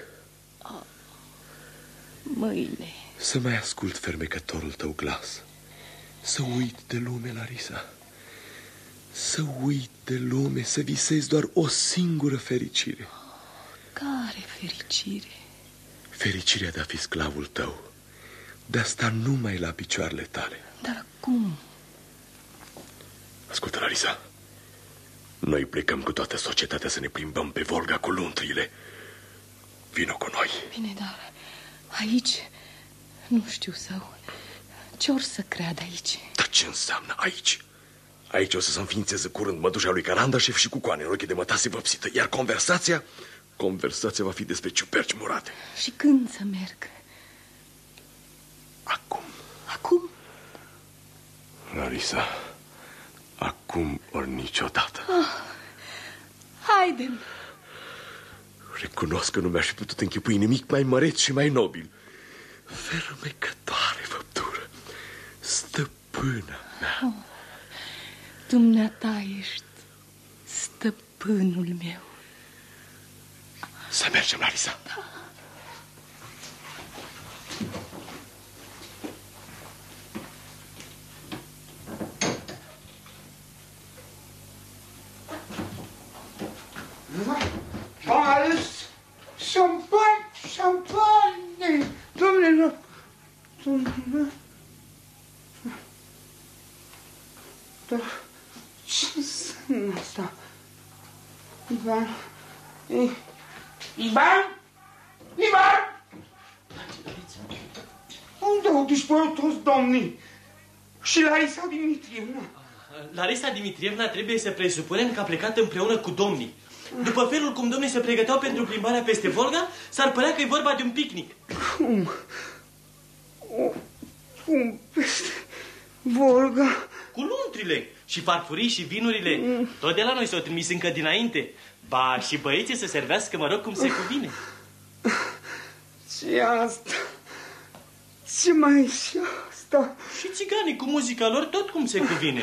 Mâine. Să mai ascult fermecătorul tău glas. Să uit de lume, Larisa. Să uit de lume, să visezi doar o singură fericire. Care fericire? Fericirea de a fi sclavul tău, de a sta numai la picioarele tale. Dar cum? Ascultă, Larisa. Noi plecăm cu toată societatea să ne plimbăm pe Volga cu luntriile. Vino cu noi. Bine, dar aici nu știu ce or să creadă aici. Dar ce înseamnă aici? Aici o să se înființeze curând mădușa lui Carandașev și cu coane în roche de mătase văpsită. Iar conversația va fi despre ciuperci murate. Și când să merg? Acum. Acum? Larisa, acum ori niciodată. Haide-mi. Recunosc că nu mi-aș fi putut închipui nimic mai măreț și mai nobil. Fermecătoare făptură, stăpâna mea. Dumneata ești stăpânul meu. Să mergem, Larisa. Da. Charles, șampanie, domnule, dar ce înseamnă asta? Ivan? Unde au dispărut toți domnii? Și Larisa Dimitrievna? Larisa Dimitrievna trebuie să presupunem că a plecat împreună cu domnii. După felul cum domnii se pregăteau pentru plimbarea peste Volga, s-ar părea că e vorba de un picnic. Cum peste Volga? Cu luntrile și farfurii și vinurile. Tot de la noi s-au trimis încă dinainte. Ba, și băieții să servească, mă rog, cum se cuvine. Ce asta? Ce mai e și asta? Și țiganii cu muzica lor tot cum se cuvine.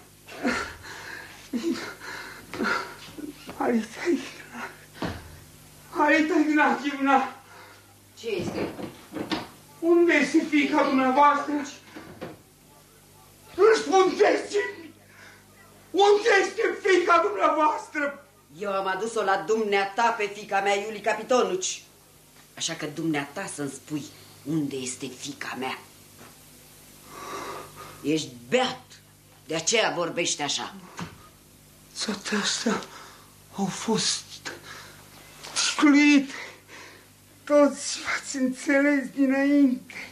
Arita Ignatievna! Ce este? Unde este fiica dumneavoastră? Răspundeți-mi! Unde este fiica dumneavoastră? Eu am adus-o la dumneata pe fiica mea, Iuli Capitonuci. Așa că dumneata să-mi spui unde este fiica mea. Ești beat, de aceea vorbești așa. Toate astea au fost excluite. Toți v-ați înțeles dinainte.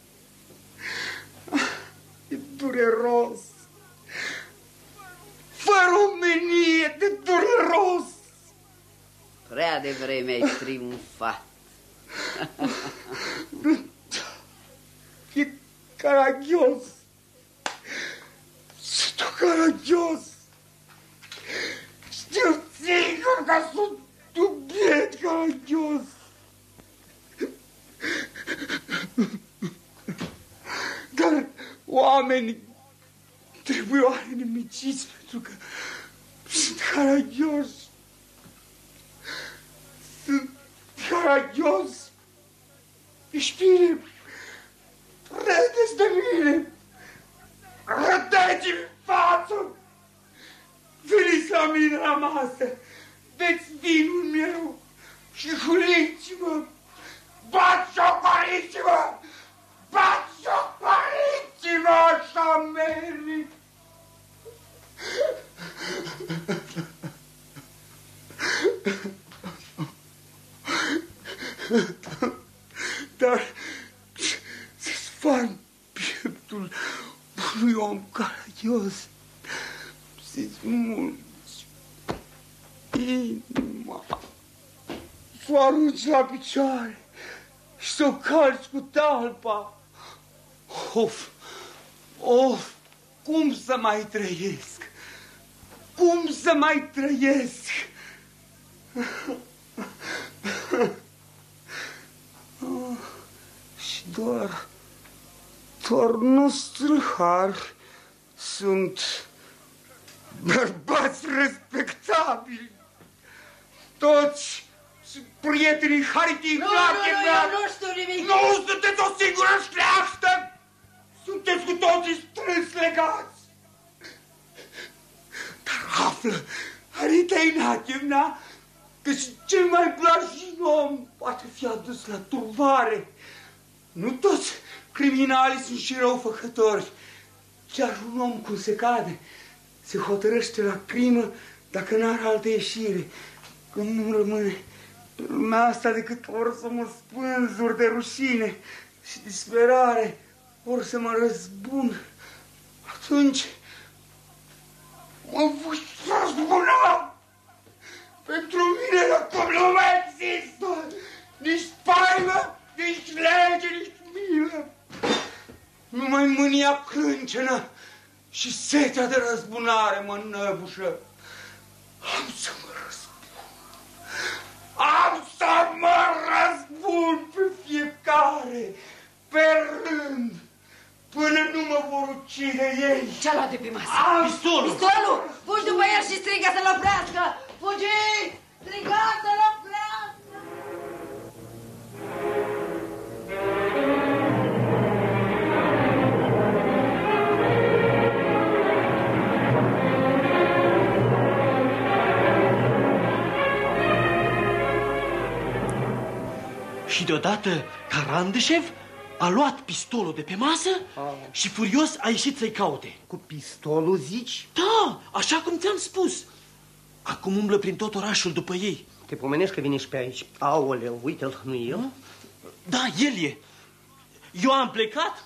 E dureros. Fără omenie de dureros. Prea devreme ai triumfat. E caragios. Sunt caragios. Știu sigur că sunt un biet caragios. Dar oamenii trebuie oare nemiciți pentru că sunt caragios. Sunt caragios. Ești bine. Râdeți de mine. Râdeți-mi față. Veniți la mine la masă. Beți vinul meu și huliți-mă. Batjocoriți-mă! Batjocoriți-mă, așa merit! Dar să-ți sfan pieptul unui om caragios, să-ți mulți inima, să o arunci la picioare și să o calci cu talpa. Of, cum să mai trăiesc? Cum să mai trăiesc? Și doar nu stâlhari, sunt bărbați respectabili. Toți sunt prietenii Hariti Ignatievna. Nu știu nimic. Nu sunteți o singură șleachtă. Sunteți cu toții strâns legați. Dar află, Harita Ignatievna, că și cel mai blajin om poate fi adus la turvare. Nu toți criminalii sunt și răufăcători. Chiar un om cum se cade se hotărăște la crimă dacă n-are altă ieșire. Când nu rămâne pe lumea asta decât ori să mă spânzur de rușine și disperare, ori să mă răzbun, atunci mă voi răzbuna. Pentru mine acum nu mai există nici spaimă, nici lege, nici milă. Numai mânia crâncenă și setea de răzbunare mă înăbușă. Am să mă răzbun. Am să mă răzbun pe fiecare, pe rând, până nu mă vor ucide ei. Ce-a luat de pe masă? Pistolul! Pistolul! Fugi după el și strigă să-l oprească! Fugiți! Strigați să-l oprească! Și deodată Carandâșev a luat pistolul de pe masă și furios a ieșit să-i caute. Cu pistolul, zici? Da, așa cum ți-am spus. Acum umblă prin tot orașul după ei. Te pomenești că vine și pe aici. Aoleu, uite-l, nu el? Da, el e. Eu am plecat.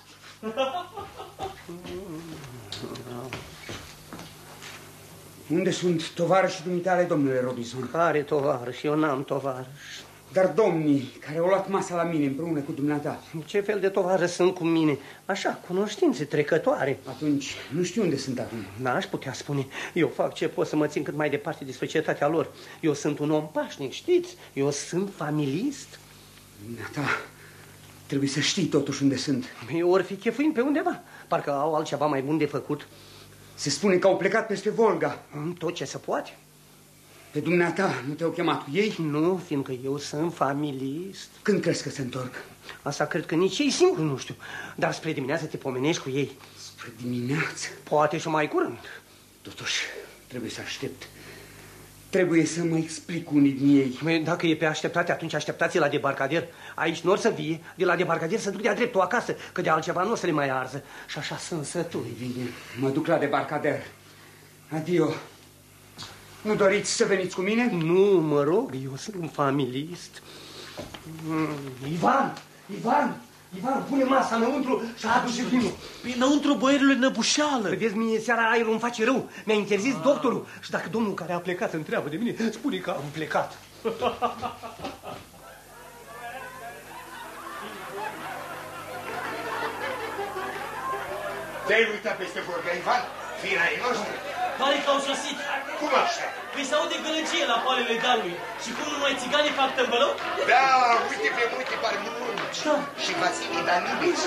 Unde sunt tovarășii dumitale, domnule Robinson? Care tovarăș? Eu n-am tovarăș. Dar domnii care au luat masa la mine împreună cu dumneata. Ce fel de tovarăși sunt cu mine? Așa, cunoștințe trecătoare. Atunci, nu știu unde sunt acum. N-aș putea spune. Eu fac ce pot să mă țin cât mai departe de societatea lor. Eu sunt un om pașnic, știți? Eu sunt familist. Dumneata, Trebuie să știi totuși unde sunt. Ori fi chefuind pe undeva. Parcă au altceva mai bun de făcut. Se spune că au plecat peste Volga. Tot ce se poate. Pe dumneata nu te-au chemat cu ei? Nu, fiindcă eu sunt familist. Când crezi că se întorc? Asta cred că nici ei singuri nu știu. Dar spre dimineață te pomenești cu ei. Spre dimineață? Poate și mai curând. Totuși, trebuie să aștept. Trebuie să mă explic unii din ei. Dacă e pe așteptate, atunci așteptați la debarcader. Aici nu or să vie, de la debarcader să duc de-a dreptul acasă, că de altceva nu o să le mai arză. Și așa sunt sătui. Bine, mă duc la debarcader. Adio. Nu doriți să veniți cu mine? Nu, mă rog, eu sunt familist. Ivan, pune masa înăuntru și adu-și vinul. Înăuntru, boierile, năbușeală. Vedeți, mie seara aerul îmi face rău. Mi-a interzis doctorul. Și dacă domnul care a plecat întreabă de mine, spune că am plecat. Te-ai uitat peste Volga, Ivan? Fiii noștri? Pare că au sosit. Cum așa? Păi se aude gălăgie la poalele dealului. Și cum numai țiganii fac tămbălău? Da, uite pe multe parmulungi. Da. Și Vasile Danilevici.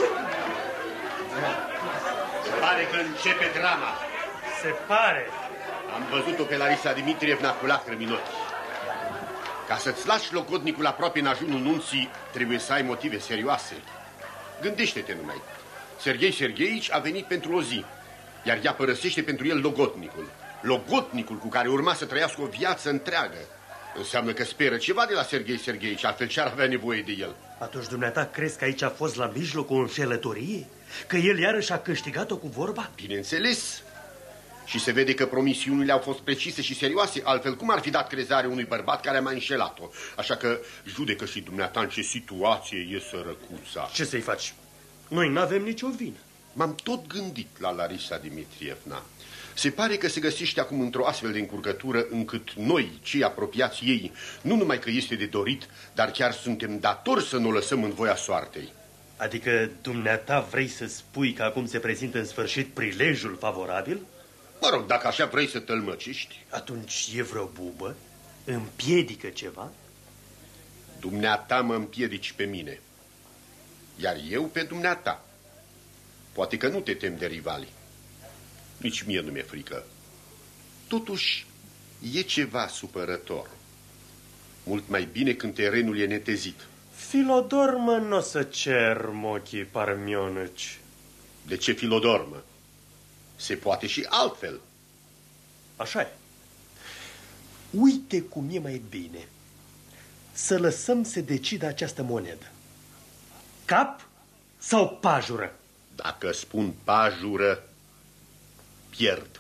Se pare că începe drama. Se pare. Am văzut-o pe Larisa Dimitrievna cu lacrimi în ochi. Ca să-ți lași logodnicul aproape în ajunul nunții, trebuie să ai motive serioase. Gândește-te numai. Serghei Sergheici a venit pentru o zi, iar ea părăsește pentru el logodnicul. Logodnicul cu care urma să trăiască o viață întreagă. Înseamnă că speră ceva de la Serghei Sergheici, altfel ce-ar avea nevoie de el? Atunci dumneata crezi că aici a fost la mijloc o înșelătorie? Că el iarăși a câștigat-o cu vorba? Bineînțeles. Și se vede că promisiunile au fost precise și serioase, altfel cum ar fi dat crezare unui bărbat care a mai înșelat-o? Așa că judecă și dumneata în ce situație e sărăcuța. Ce să-i faci? Noi n-avem nicio vină. M-am tot gândit la Larisa Dimitrievna. Se pare că se găsește acum într-o astfel de încurcătură încât noi, cei apropiați ei, nu numai că este de dorit, dar chiar suntem datori să nu o lăsăm în voia soartei. Adică dumneata vrei să spui că acum se prezintă în sfârșit prilejul favorabil? Mă rog, dacă așa vrei să tălmăciști. Atunci e vreo bubă? Împiedică ceva? Dumneata mă împiedici pe mine, iar eu pe dumneata. Poate că nu te tem de rivali. Nici mie nu mi-e frică. Totuși, e ceva supărător. Mult mai bine când terenul e netezit. Filodor, mă, n-o să cerm ochii parmionăci. De ce Filodor, mă? Se poate și altfel. Așa e. Uite cum e mai bine să lăsăm să decidă această monedă. Cap sau pajură? Dacă spun pajură, pierd.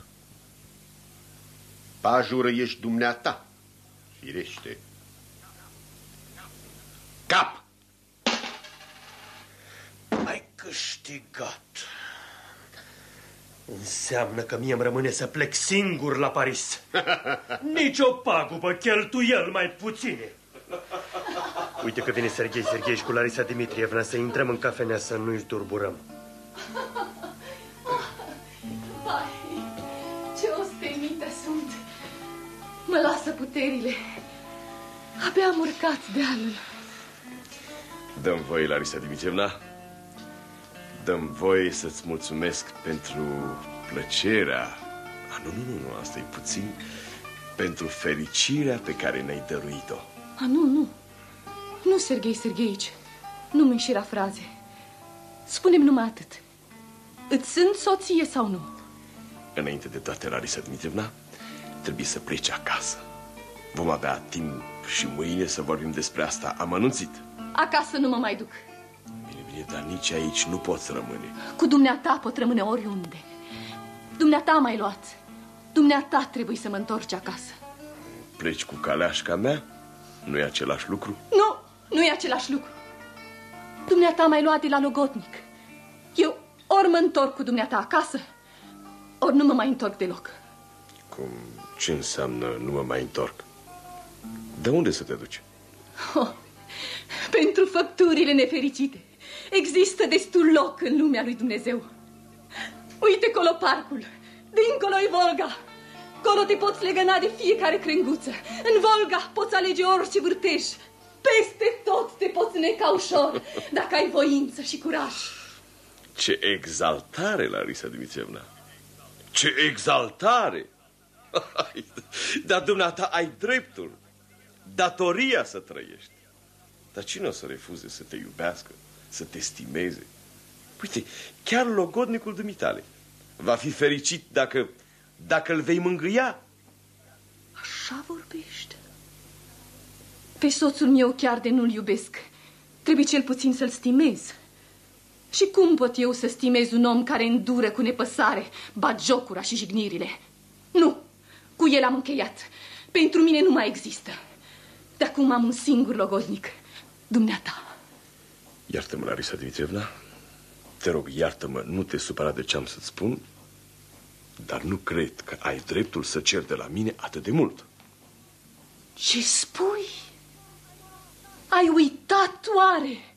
Pajură ești dumneata, firește. Cap! Ai câștigat. Înseamnă că mie îmi rămâne să plec singur la Paris. Nici o pagubă, cheltuieli mai puține. Uite că vine Serghei Sergheici cu Larisa Dimitrievna, să intrăm în cafenea să nu-i turburăm. Vai, ce ostenită sunt. Mă lasă puterile. Abia am urcat dealul. Dă-mi voie, Larisa Dimitrievna. Dă-mi voie să-ți mulțumesc pentru plăcerea... Nu, asta e puțin. Pentru fericirea pe care ne-ai dăruit-o. Nu, Serghei Sergheici. Nu-mi înșira fraze. Spune-mi numai atât. Îți sunt soție sau nu? Înainte de toate, Larisa Dimitrievna, trebuie să pleci acasă. Vom avea timp și mâine să vorbim despre asta amănunțit. Acasă nu mă mai duc. Bine, dar nici aici nu poți rămâne. Cu dumneata pot rămâne oriunde. Dumneata m-ai luat. Dumneata trebuie să mă întorci acasă. Pleci cu caleașca mea? Nu e același lucru? Nu e același lucru. Dumneata m-ai luat de la logodnic. Eu ori mă întorc cu dumneata acasă, ori nu mă mai întorc deloc. Cum? Ce înseamnă nu mă mai întorc? De unde să te duci? Pentru făpturile nefericite există destul loc în lumea lui Dumnezeu. Uite colo parcul, dincolo-i Volga. Colo te poți legăna de fiecare crenguță. În Volga poți alege orice vârtej. Peste tot te poți neca ușor, dacă ai voință și curaj. Ce exaltare, Larisa Dmitrievna! Ce exaltare! Dar dumneata ai dreptul, datoria să trăiești. Dar cine o să refuze să te iubească, să te stimeze? Uite, chiar logodnicul dumitale va fi fericit dacă îl vei mângâia. Așa vorbește. Pe soțul meu chiar de nu-l iubesc. Trebuie cel puțin să-l stimez. Și cum pot eu să stimez un om care îndură cu nepăsare batjocura și jignirile? Nu, cu el am încheiat. Pentru mine nu mai există. De acum am un singur logodnic, dumneata. Iartă-mă, Larisa Dmitrievna. Te rog, iartă-mă, nu te supăra de ce am să-ți spun, dar nu cred că ai dreptul să ceri de la mine atât de mult. Ce spui? Ai uitat oare?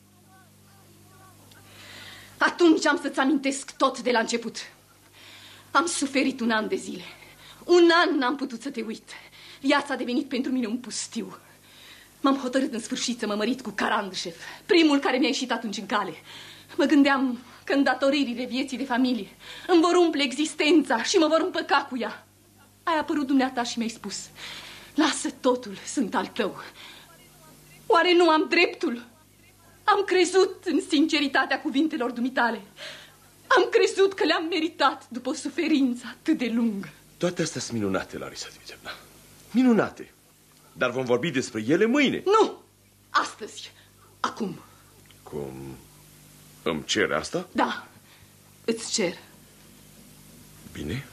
Atunci am să-ți amintesc tot de la început. Am suferit 1 an de zile. 1 an n-am putut să te uit. Viața a devenit pentru mine un pustiu. M-am hotărât în sfârșit să mă mărit cu Carandâșev, primul care mi-a ieșit atunci în cale. Mă gândeam că îndatoririle vieții de familie îmi vor umple existența și mă vor împăca cu ea. Ai apărut dumneata și mi-ai spus: lasă totul, sunt al tău. Oare nu am dreptul? Am crezut în sinceritatea cuvintelor dumitale. Am crezut că le-am meritat după o suferință atât de lungă. Toate astea sunt minunate, Larisa Dmitrievna. Minunate. Dar vom vorbi despre ele mâine. Nu! Astăzi. Acum. Cum? Îmi cere asta? Da, îți cer. Bine.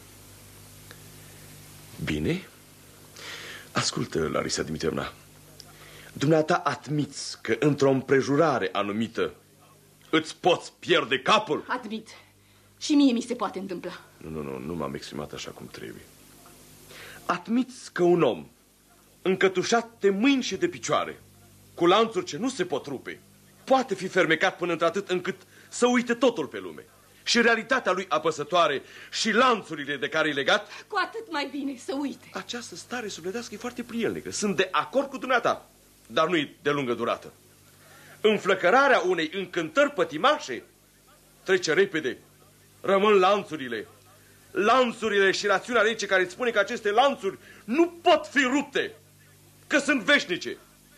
Bine. Ascultă, Larisa Dmitrievna. Dumneata admiți că într-o împrejurare anumită îți poți pierde capul? Admit. Și mie mi se poate întâmpla. Nu m-am exprimat așa cum trebuie. Admiți că un om încătușat de mâini și de picioare, cu lanțuri ce nu se pot rupe, poate fi fermecat până într-atât încât să uite totul pe lume. Și realitatea lui apăsătoare și lanțurile de care e legat, cu atât mai bine să uite. Această stare sufletească e foarte prielnică. Sunt de acord cu dumneata, dar nu e de lungă durată. Înflăcărarea unei încântări pătimașe trece repede. Rămân lanțurile și rațiunea rece care îți spune că aceste lanțuri nu pot fi rupte, că sunt veșnice.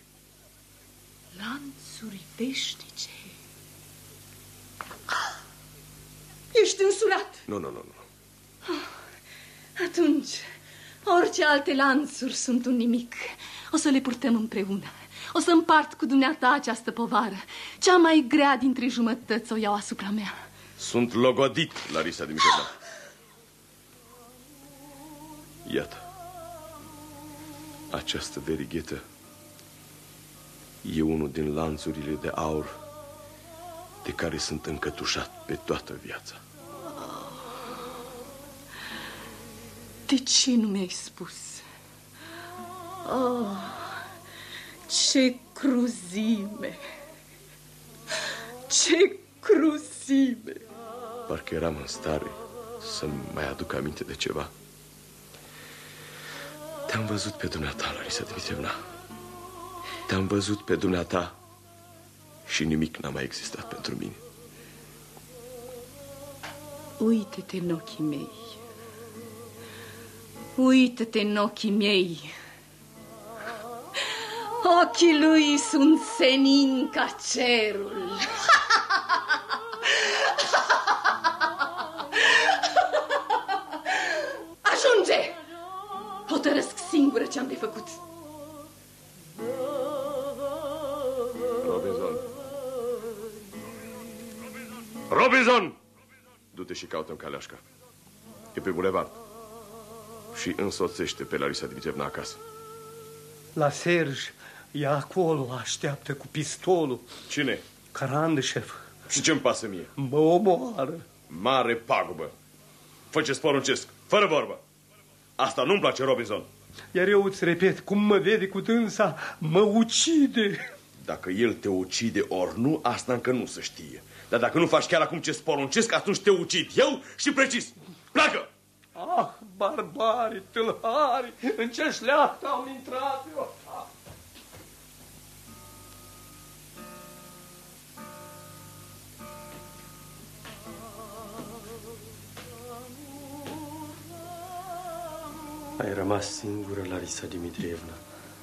Lanțuri veșnice? Ești însurat. Nu. Atunci, orice alte lanțuri sunt un nimic. O să le purtăm împreună. O să împart cu dumneata această povară. Cea mai grea dintre jumătăți o iau asupra mea. Sunt logodit, Larisa Dmitrievna. Iată, această verighetă e unul din lanțurile de aur de care sunt încătușat pe toată viața. De ce nu mi-ai spus? Oh, ce cruzime! Ce cruzime! Parcă eram în stare să-mi mai aduc aminte de ceva. Te-am văzut pe dumneata, Larisa Dmitrievna. Te-am văzut pe dumneata și nimic n-a mai existat pentru mine. Uită-te în ochii mei. Uită-te în ochii mei. Ochii lui sunt senin ca cerul. Ajunge! Hotărăsc singură ce-am de făcut. Robinson! Du-te și caută-mi caleașca. E pe bulevard. Și însoțește pe Larisa Dmitrievna acasă. La Serge, e acolo, așteaptă cu pistolul. Cine? Carandâșev. Și ce-mi pasă mie? Mă omoară. Mare pagubă. Fă ce-ți poruncesc, fără vorbă. Asta nu-mi place, Robinson. Iar eu îți repet, cum mă vede cu dânsa, mă ucide. Dacă el te ucide ori nu, asta încă nu se știe. Dar dacă nu faci chiar acum ce-ți poruncesc, atunci te ucid eu și precis. Pleacă! Ah, barbari, tâlhari, în ce șleachtă am intrat eu? Ai rămas singură, Larisa Dimitrievna.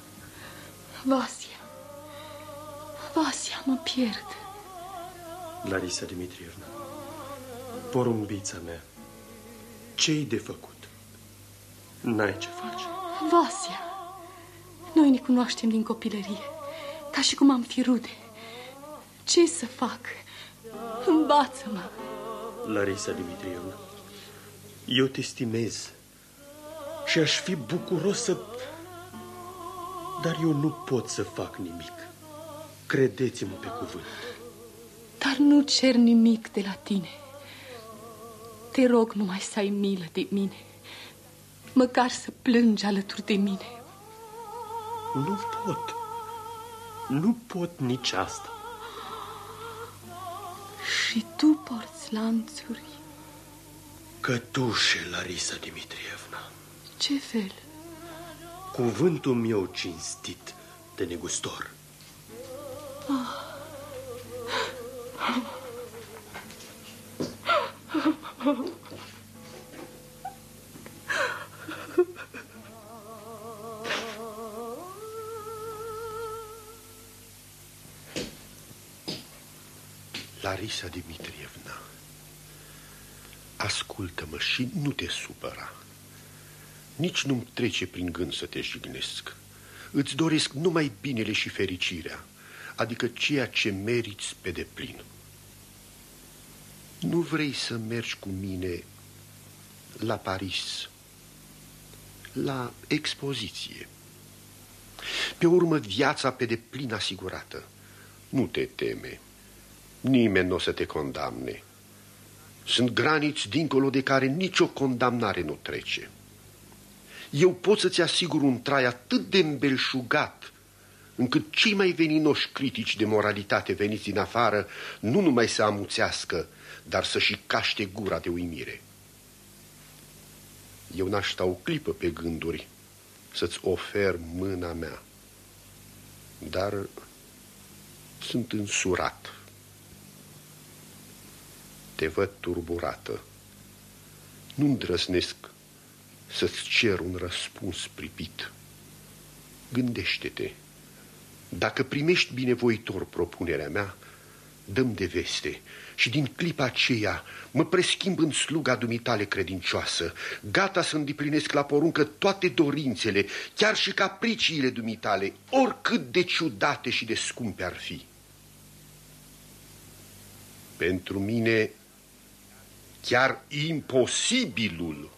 Vasia, mă pierd. Larisa Dimitrievna, porumbița mea, ce-i de făcut? N-ai ce face. Vasia, noi ne cunoaștem din copilărie, ca și cum am fi rude. Ce să fac? Învață-mă. Larisa Dimitrievna, eu te stimez și aș fi bucuros să... Dar eu nu pot să fac nimic. Credeți-mă pe cuvânt. Dar nu cer nimic de la tine. Te rog numai să ai milă de mine, măcar să plângi alături de mine. Nu pot. Nu pot nici asta. Și tu porți lanțuri? Cătușe, Larisa Dimitrievna. Ce fel? Cuvântul meu cinstit de negustor. Larisa Dimitrievna, ascultă-mă și nu te supăra. Nici nu-mi trece prin gând să te jignesc. Îți doresc numai binele și fericirea, adică ceea ce meriți pe deplin. Nu vrei să mergi cu mine la Paris, la expoziție? Pe urmă, viața pe deplin asigurată. Nu te teme, nimeni nu o să te condamne. Sunt graniți dincolo de care nicio condamnare nu trece. Eu pot să-ți asigur un trai atât de îmbelșugat, încât cei mai veninoși critici de moralitate veniți din afară nu numai să amuțească, dar să și caște gura de uimire. Eu n-aș sta o clipă pe gânduri să-ți ofer mâna mea, dar sunt însurat. Te văd turburată. Nu îndrăznesc să-ți cer un răspuns pripit. Gândește-te. Dacă primești binevoitor propunerea mea, dăm de veste și din clipa aceea mă preschimb în sluga dumitale credincioasă, gata să îndeplinesc la poruncă toate dorințele, chiar și capriciile dumitale, oricât de ciudate și de scumpe ar fi. Pentru mine, chiar imposibilul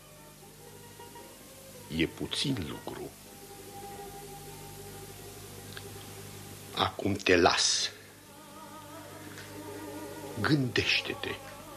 e puțin lucru. Acum te las. Gândește-te.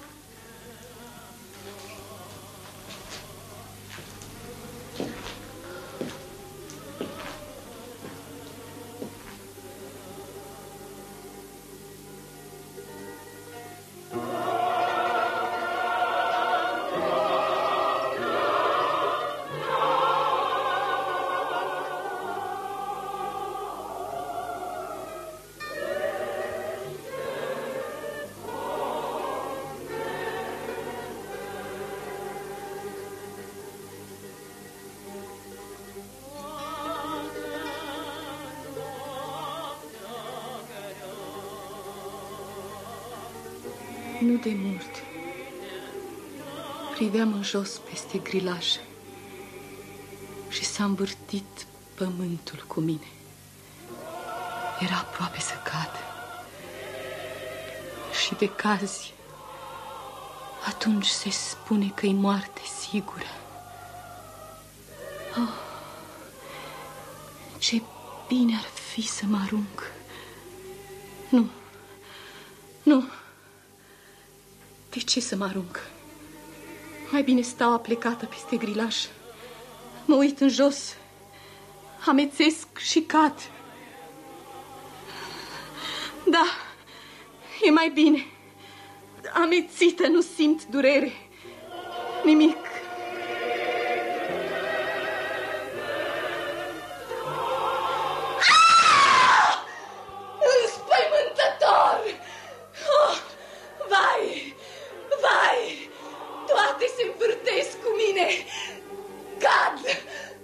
Nu de mult priveam în jos peste grilaj și s-a învârtit pământul cu mine. Era aproape să cad. Și de cazi, atunci se spune că e moarte sigură. Oh, ce bine ar fi să mă arunc. Nu, nu. De ce să mă arunc? Mai bine stau aplecată peste grilaj. Mă uit în jos, amețesc și cad. Da, e mai bine. Amețită, nu simt durere. Nimic. Înspăimântător! Oh, vai! Vai! Toate se învârtesc cu mine! Cad!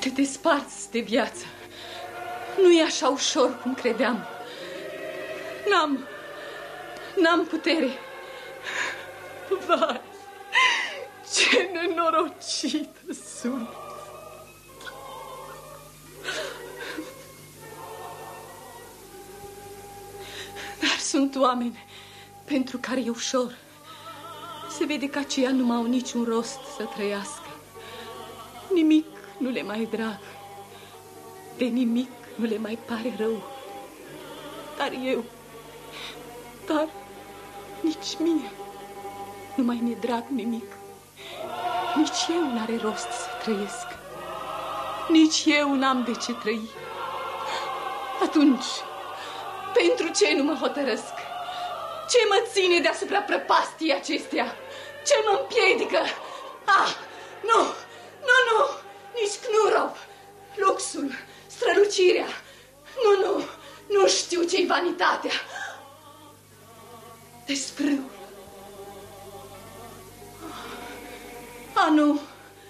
Te desparți de viață. Nu e așa ușor cum credeam. N-am putere. Vai, ce nenorocită sunt. Dar sunt oameni pentru care e ușor. Se vede că aceia nu mai au niciun rost să trăiască. Nimic nu le mai e drag. De nimic nu le mai pare rău. Dar nici mie nu mai mi-e drag nimic. Nici eu n-are rost să trăiesc. Nici eu n-am de ce trăi. Atunci, pentru ce nu mă hotărăsc? Ce mă ține deasupra prăpastiei acesteia? Ce mă împiedică? Nu! Nici Knurov, luxul, strălucirea. Nu știu ce-i vanitatea. Desfrâul. Nu.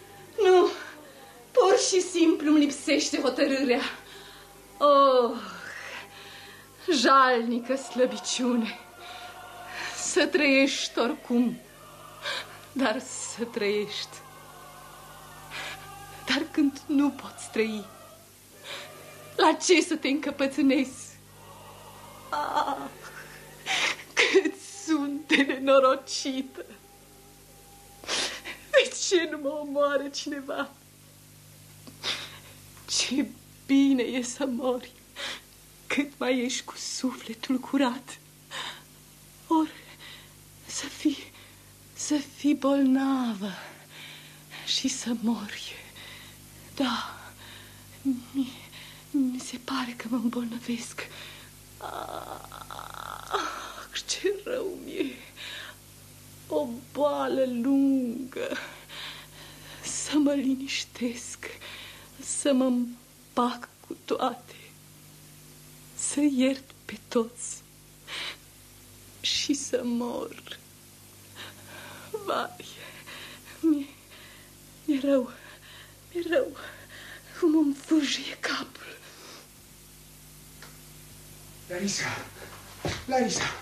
Pur și simplu îmi lipsește hotărârea. Jalnică slăbiciune. Să trăiești oricum, dar să trăiești. Dar când nu poți trăi, la ce să te încăpățânezi? Cât sunt de nenorocită! De ce nu mă omoară cineva? Ce bine e să mori cât mai ești cu sufletul curat. Ori să fii bolnavă și să mori. Da, mi se pare că mă îmbolnăvesc. Ce rău mi-e. O boală lungă. Să mă liniștesc, să mă împac cu toate, să iert pe toți și să mor. Vai, mi-e rău, cum îmi fâșie capul. Larisa!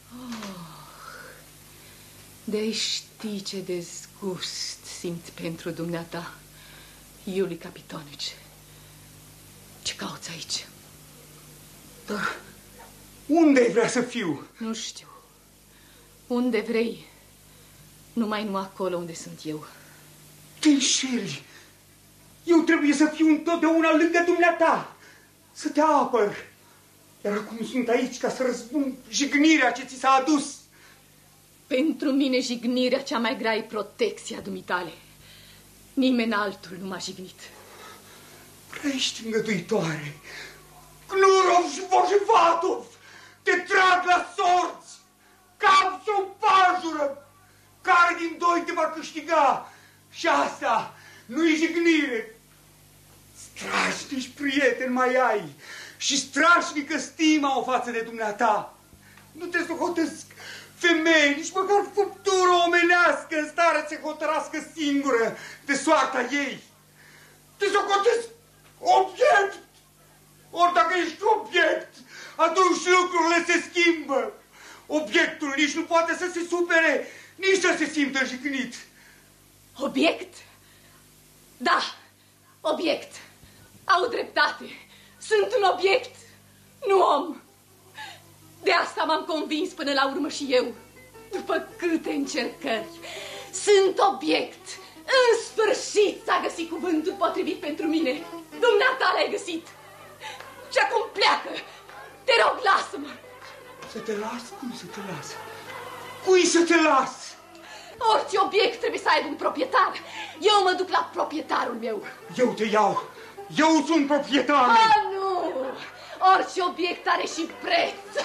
De-ai ști ce dezgust simt pentru dumneata, Iuli Capitonici. Ce cauți aici? Dar unde vrea să fiu? Nu știu. Unde vrei, numai nu acolo unde sunt eu. Te înșeli. Eu trebuie să fiu întotdeauna lângă dumneata, să te apăr. Iar acum sunt aici ca să răzbun jignirea ce ți s-a adus. Pentru mine jignirea cea mai grea e protecția dumitale. Nimeni altul nu m-a jignit. Prea ești îngăduitoare. Knurov și Bojevatov te trag la sorți. Cam să o pajură. Care din doi te va câștiga? Și asta nu-i jignire. Strașnici prieteni mai ai și strașnică stima o față de dumneata. Nu te sohotesc femei, nici măcar făptură omenească în stare să se hotărască singură de soarta ei. Te socotesc obiect. Ori dacă ești obiect, atunci lucrurile se schimbă. Obiectul nici nu poate să se supere, nici să se simtă jignit. Obiect? Da, obiect. Au dreptate. Sunt un obiect, nu om. De asta m-am convins până la urmă și eu, după câte încercări. Sunt obiect. În sfârșit s-a găsit cuvântul potrivit pentru mine. Dumneata l-ai găsit. Și acum pleacă. Te rog, lasă-mă. Să te las? Cum să te las? Cui să te las? Orice obiect trebuie să aibă un proprietar. Eu mă duc la proprietarul meu. Eu te iau. Eu sunt proprietarul. Nu! Orice obiect are și preț.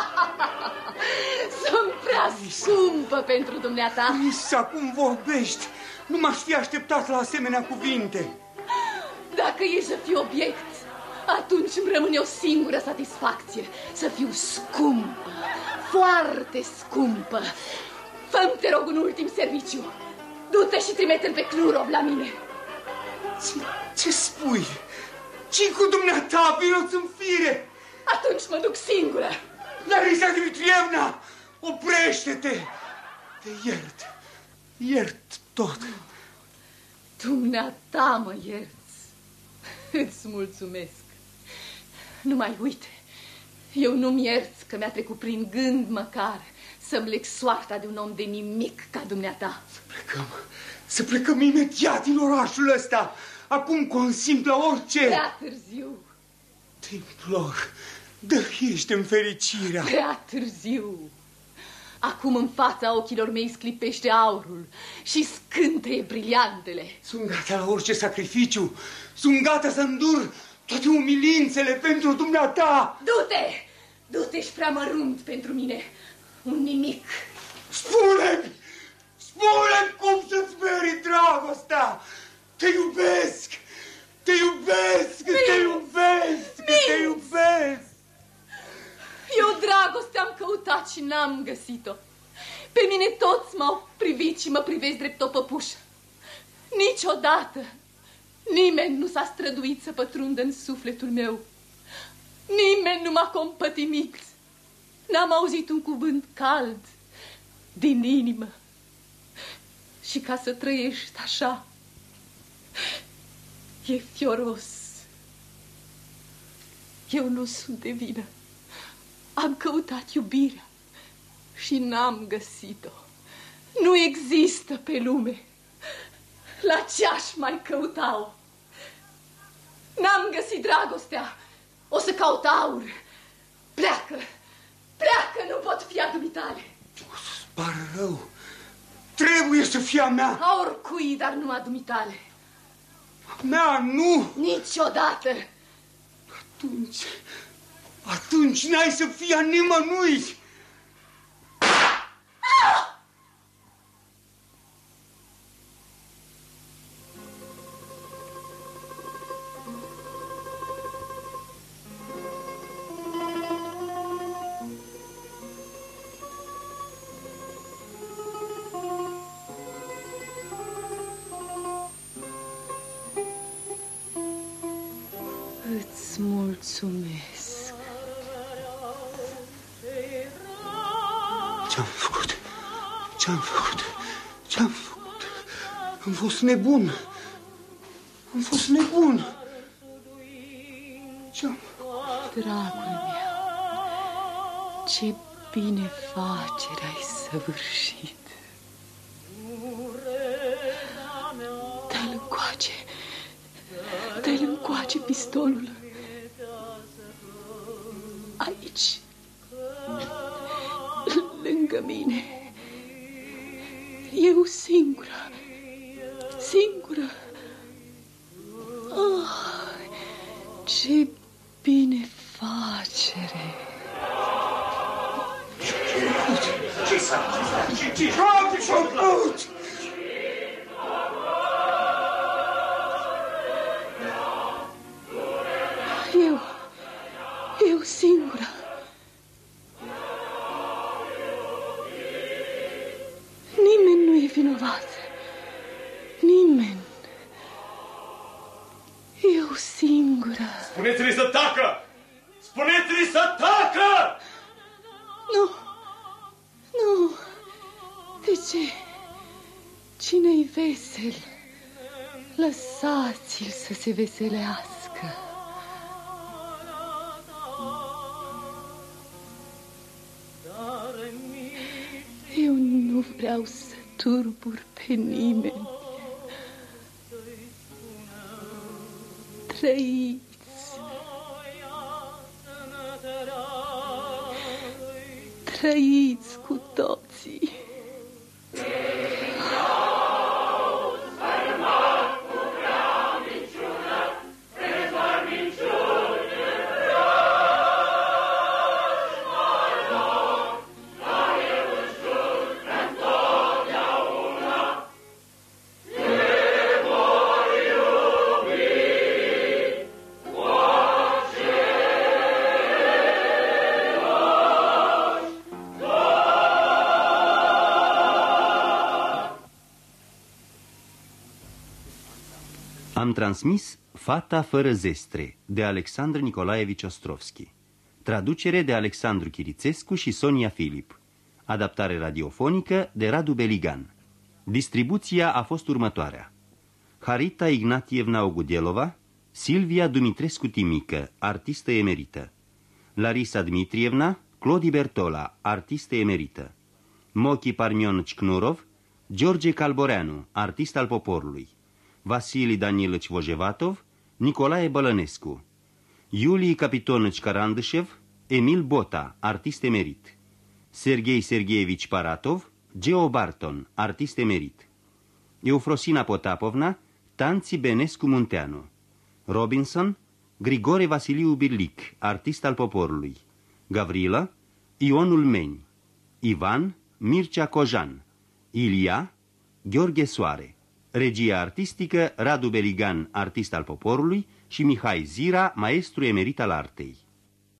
Sunt prea scumpă pentru dumneata. Lisa, cum vorbești? Nu m-aș fi așteptat la asemenea cuvinte. Dacă e să fiu obiect, atunci îmi rămâne o singură satisfacție. Să fiu scumpă, foarte scumpă. Fă-mi, te rog, un ultim serviciu. Du-te și trimite-l pe Knurov la mine. Ce spui? Ce-i cu dumneata? Vino-ți în fire! Atunci mă duc singură. Larisa Dmitrievna, oprește-te! Te iert. Iert tot. Dumneata mă ierți. Îți mulțumesc. Nu mai uite. Eu nu-mi ierți că mi-a trecut prin gând măcar să-mi leg soarta de un om de nimic ca dumneata. Să plecăm imediat din orașul ăsta. Acum consimt la orice. Prea târziu. Te implor, dăruiește-mi fericirea. Prea târziu. Acum în fața ochilor mei sclipește aurul și scânteie briliantele. Sunt gata la orice sacrificiu. Sunt gata să îndur toate umilințele pentru dumneata. Du-te! Du-te, ești prea mărunt pentru mine. Un nimic. Spune-mi! Spune-mi cum să-ți meri dragostea! Te iubesc! Te iubesc! Te iubesc! Te iubesc! Eu dragoste am căutat și n-am găsit-o. Pe mine toți m-au privit și mă privesc drept o păpușă. Niciodată nimeni nu s-a străduit să pătrundă în sufletul meu. Nimeni nu m-a compătimit. N-am auzit un cuvânt cald din inimă. Și ca să trăiești așa, e fioros. Eu nu sunt de vină. Am căutat iubirea și n-am găsit-o. Nu există pe lume. La ce aș mai căuta-o? N-am găsit dragostea. O să caut aur. Pleacă. Pleacă, nu pot fi a dumitale. O să-ți pară rău. Trebuie să fie a mea. A oricui, dar nu a dumitale. A mea, nu. Niciodată. Atunci n-ai să fie a nimănui. Îți mulțumesc. Ce-am făcut? Ce-am făcut? Ce-am făcut? Am fost nebun. Am fost nebun. Ce-am făcut? Dragul meu, ce binefacere ai săvârșit. Dă-l încoace. Dă-l încoace pistolul. Aici, lângă mine. Eu singură. Singură. Oh, ce binefacere. Ce s-a făcut? Eu singură. Nimeni nu e vinovat. Nimeni. Eu singură. Spuneți-li să tacă! Spuneți-li să tacă! Nu. Nu. De ce? Cine-i vesel, lăsați-l să se veselească. Eu nu vreau să turbur pe nimeni. Trăiți. Trăiți cu toții. Am transmis Fata fără zestre, de Alexandru Nicolaevici Ostrovski. Traducere de Alexandru Chirițescu și Sonia Filip. Adaptare radiofonică de Radu Beligan. Distribuția a fost următoarea: Harita Ignatievna Ogudelova, Silvia Dumitrescu Timică, artistă emerită; Larisa Dmitrievna, Clodi Bertola, artistă emerită; Mochi Parmion Chnurov, George Calboreanu, artist al poporului; Vasili Danilăci Vojevatov, Nicolae Bălănescu; Iulii Capitonăci Carandâșev, Emil Bota, artist emerit; Serghei Serghievici Paratov, Geo Barton, artist emerit; Eufrosina Potapovna, Tanți Benescu Munteanu; Robinson, Grigore Vasiliu Birlic, artist al poporului; Gavrila, Ionul Meni; Ivan, Mircea Cojan; Ilia, Gheorghe Soare. Regia artistică Radu Beligan, artist al poporului, și Mihai Zira, maestru emerit al artei.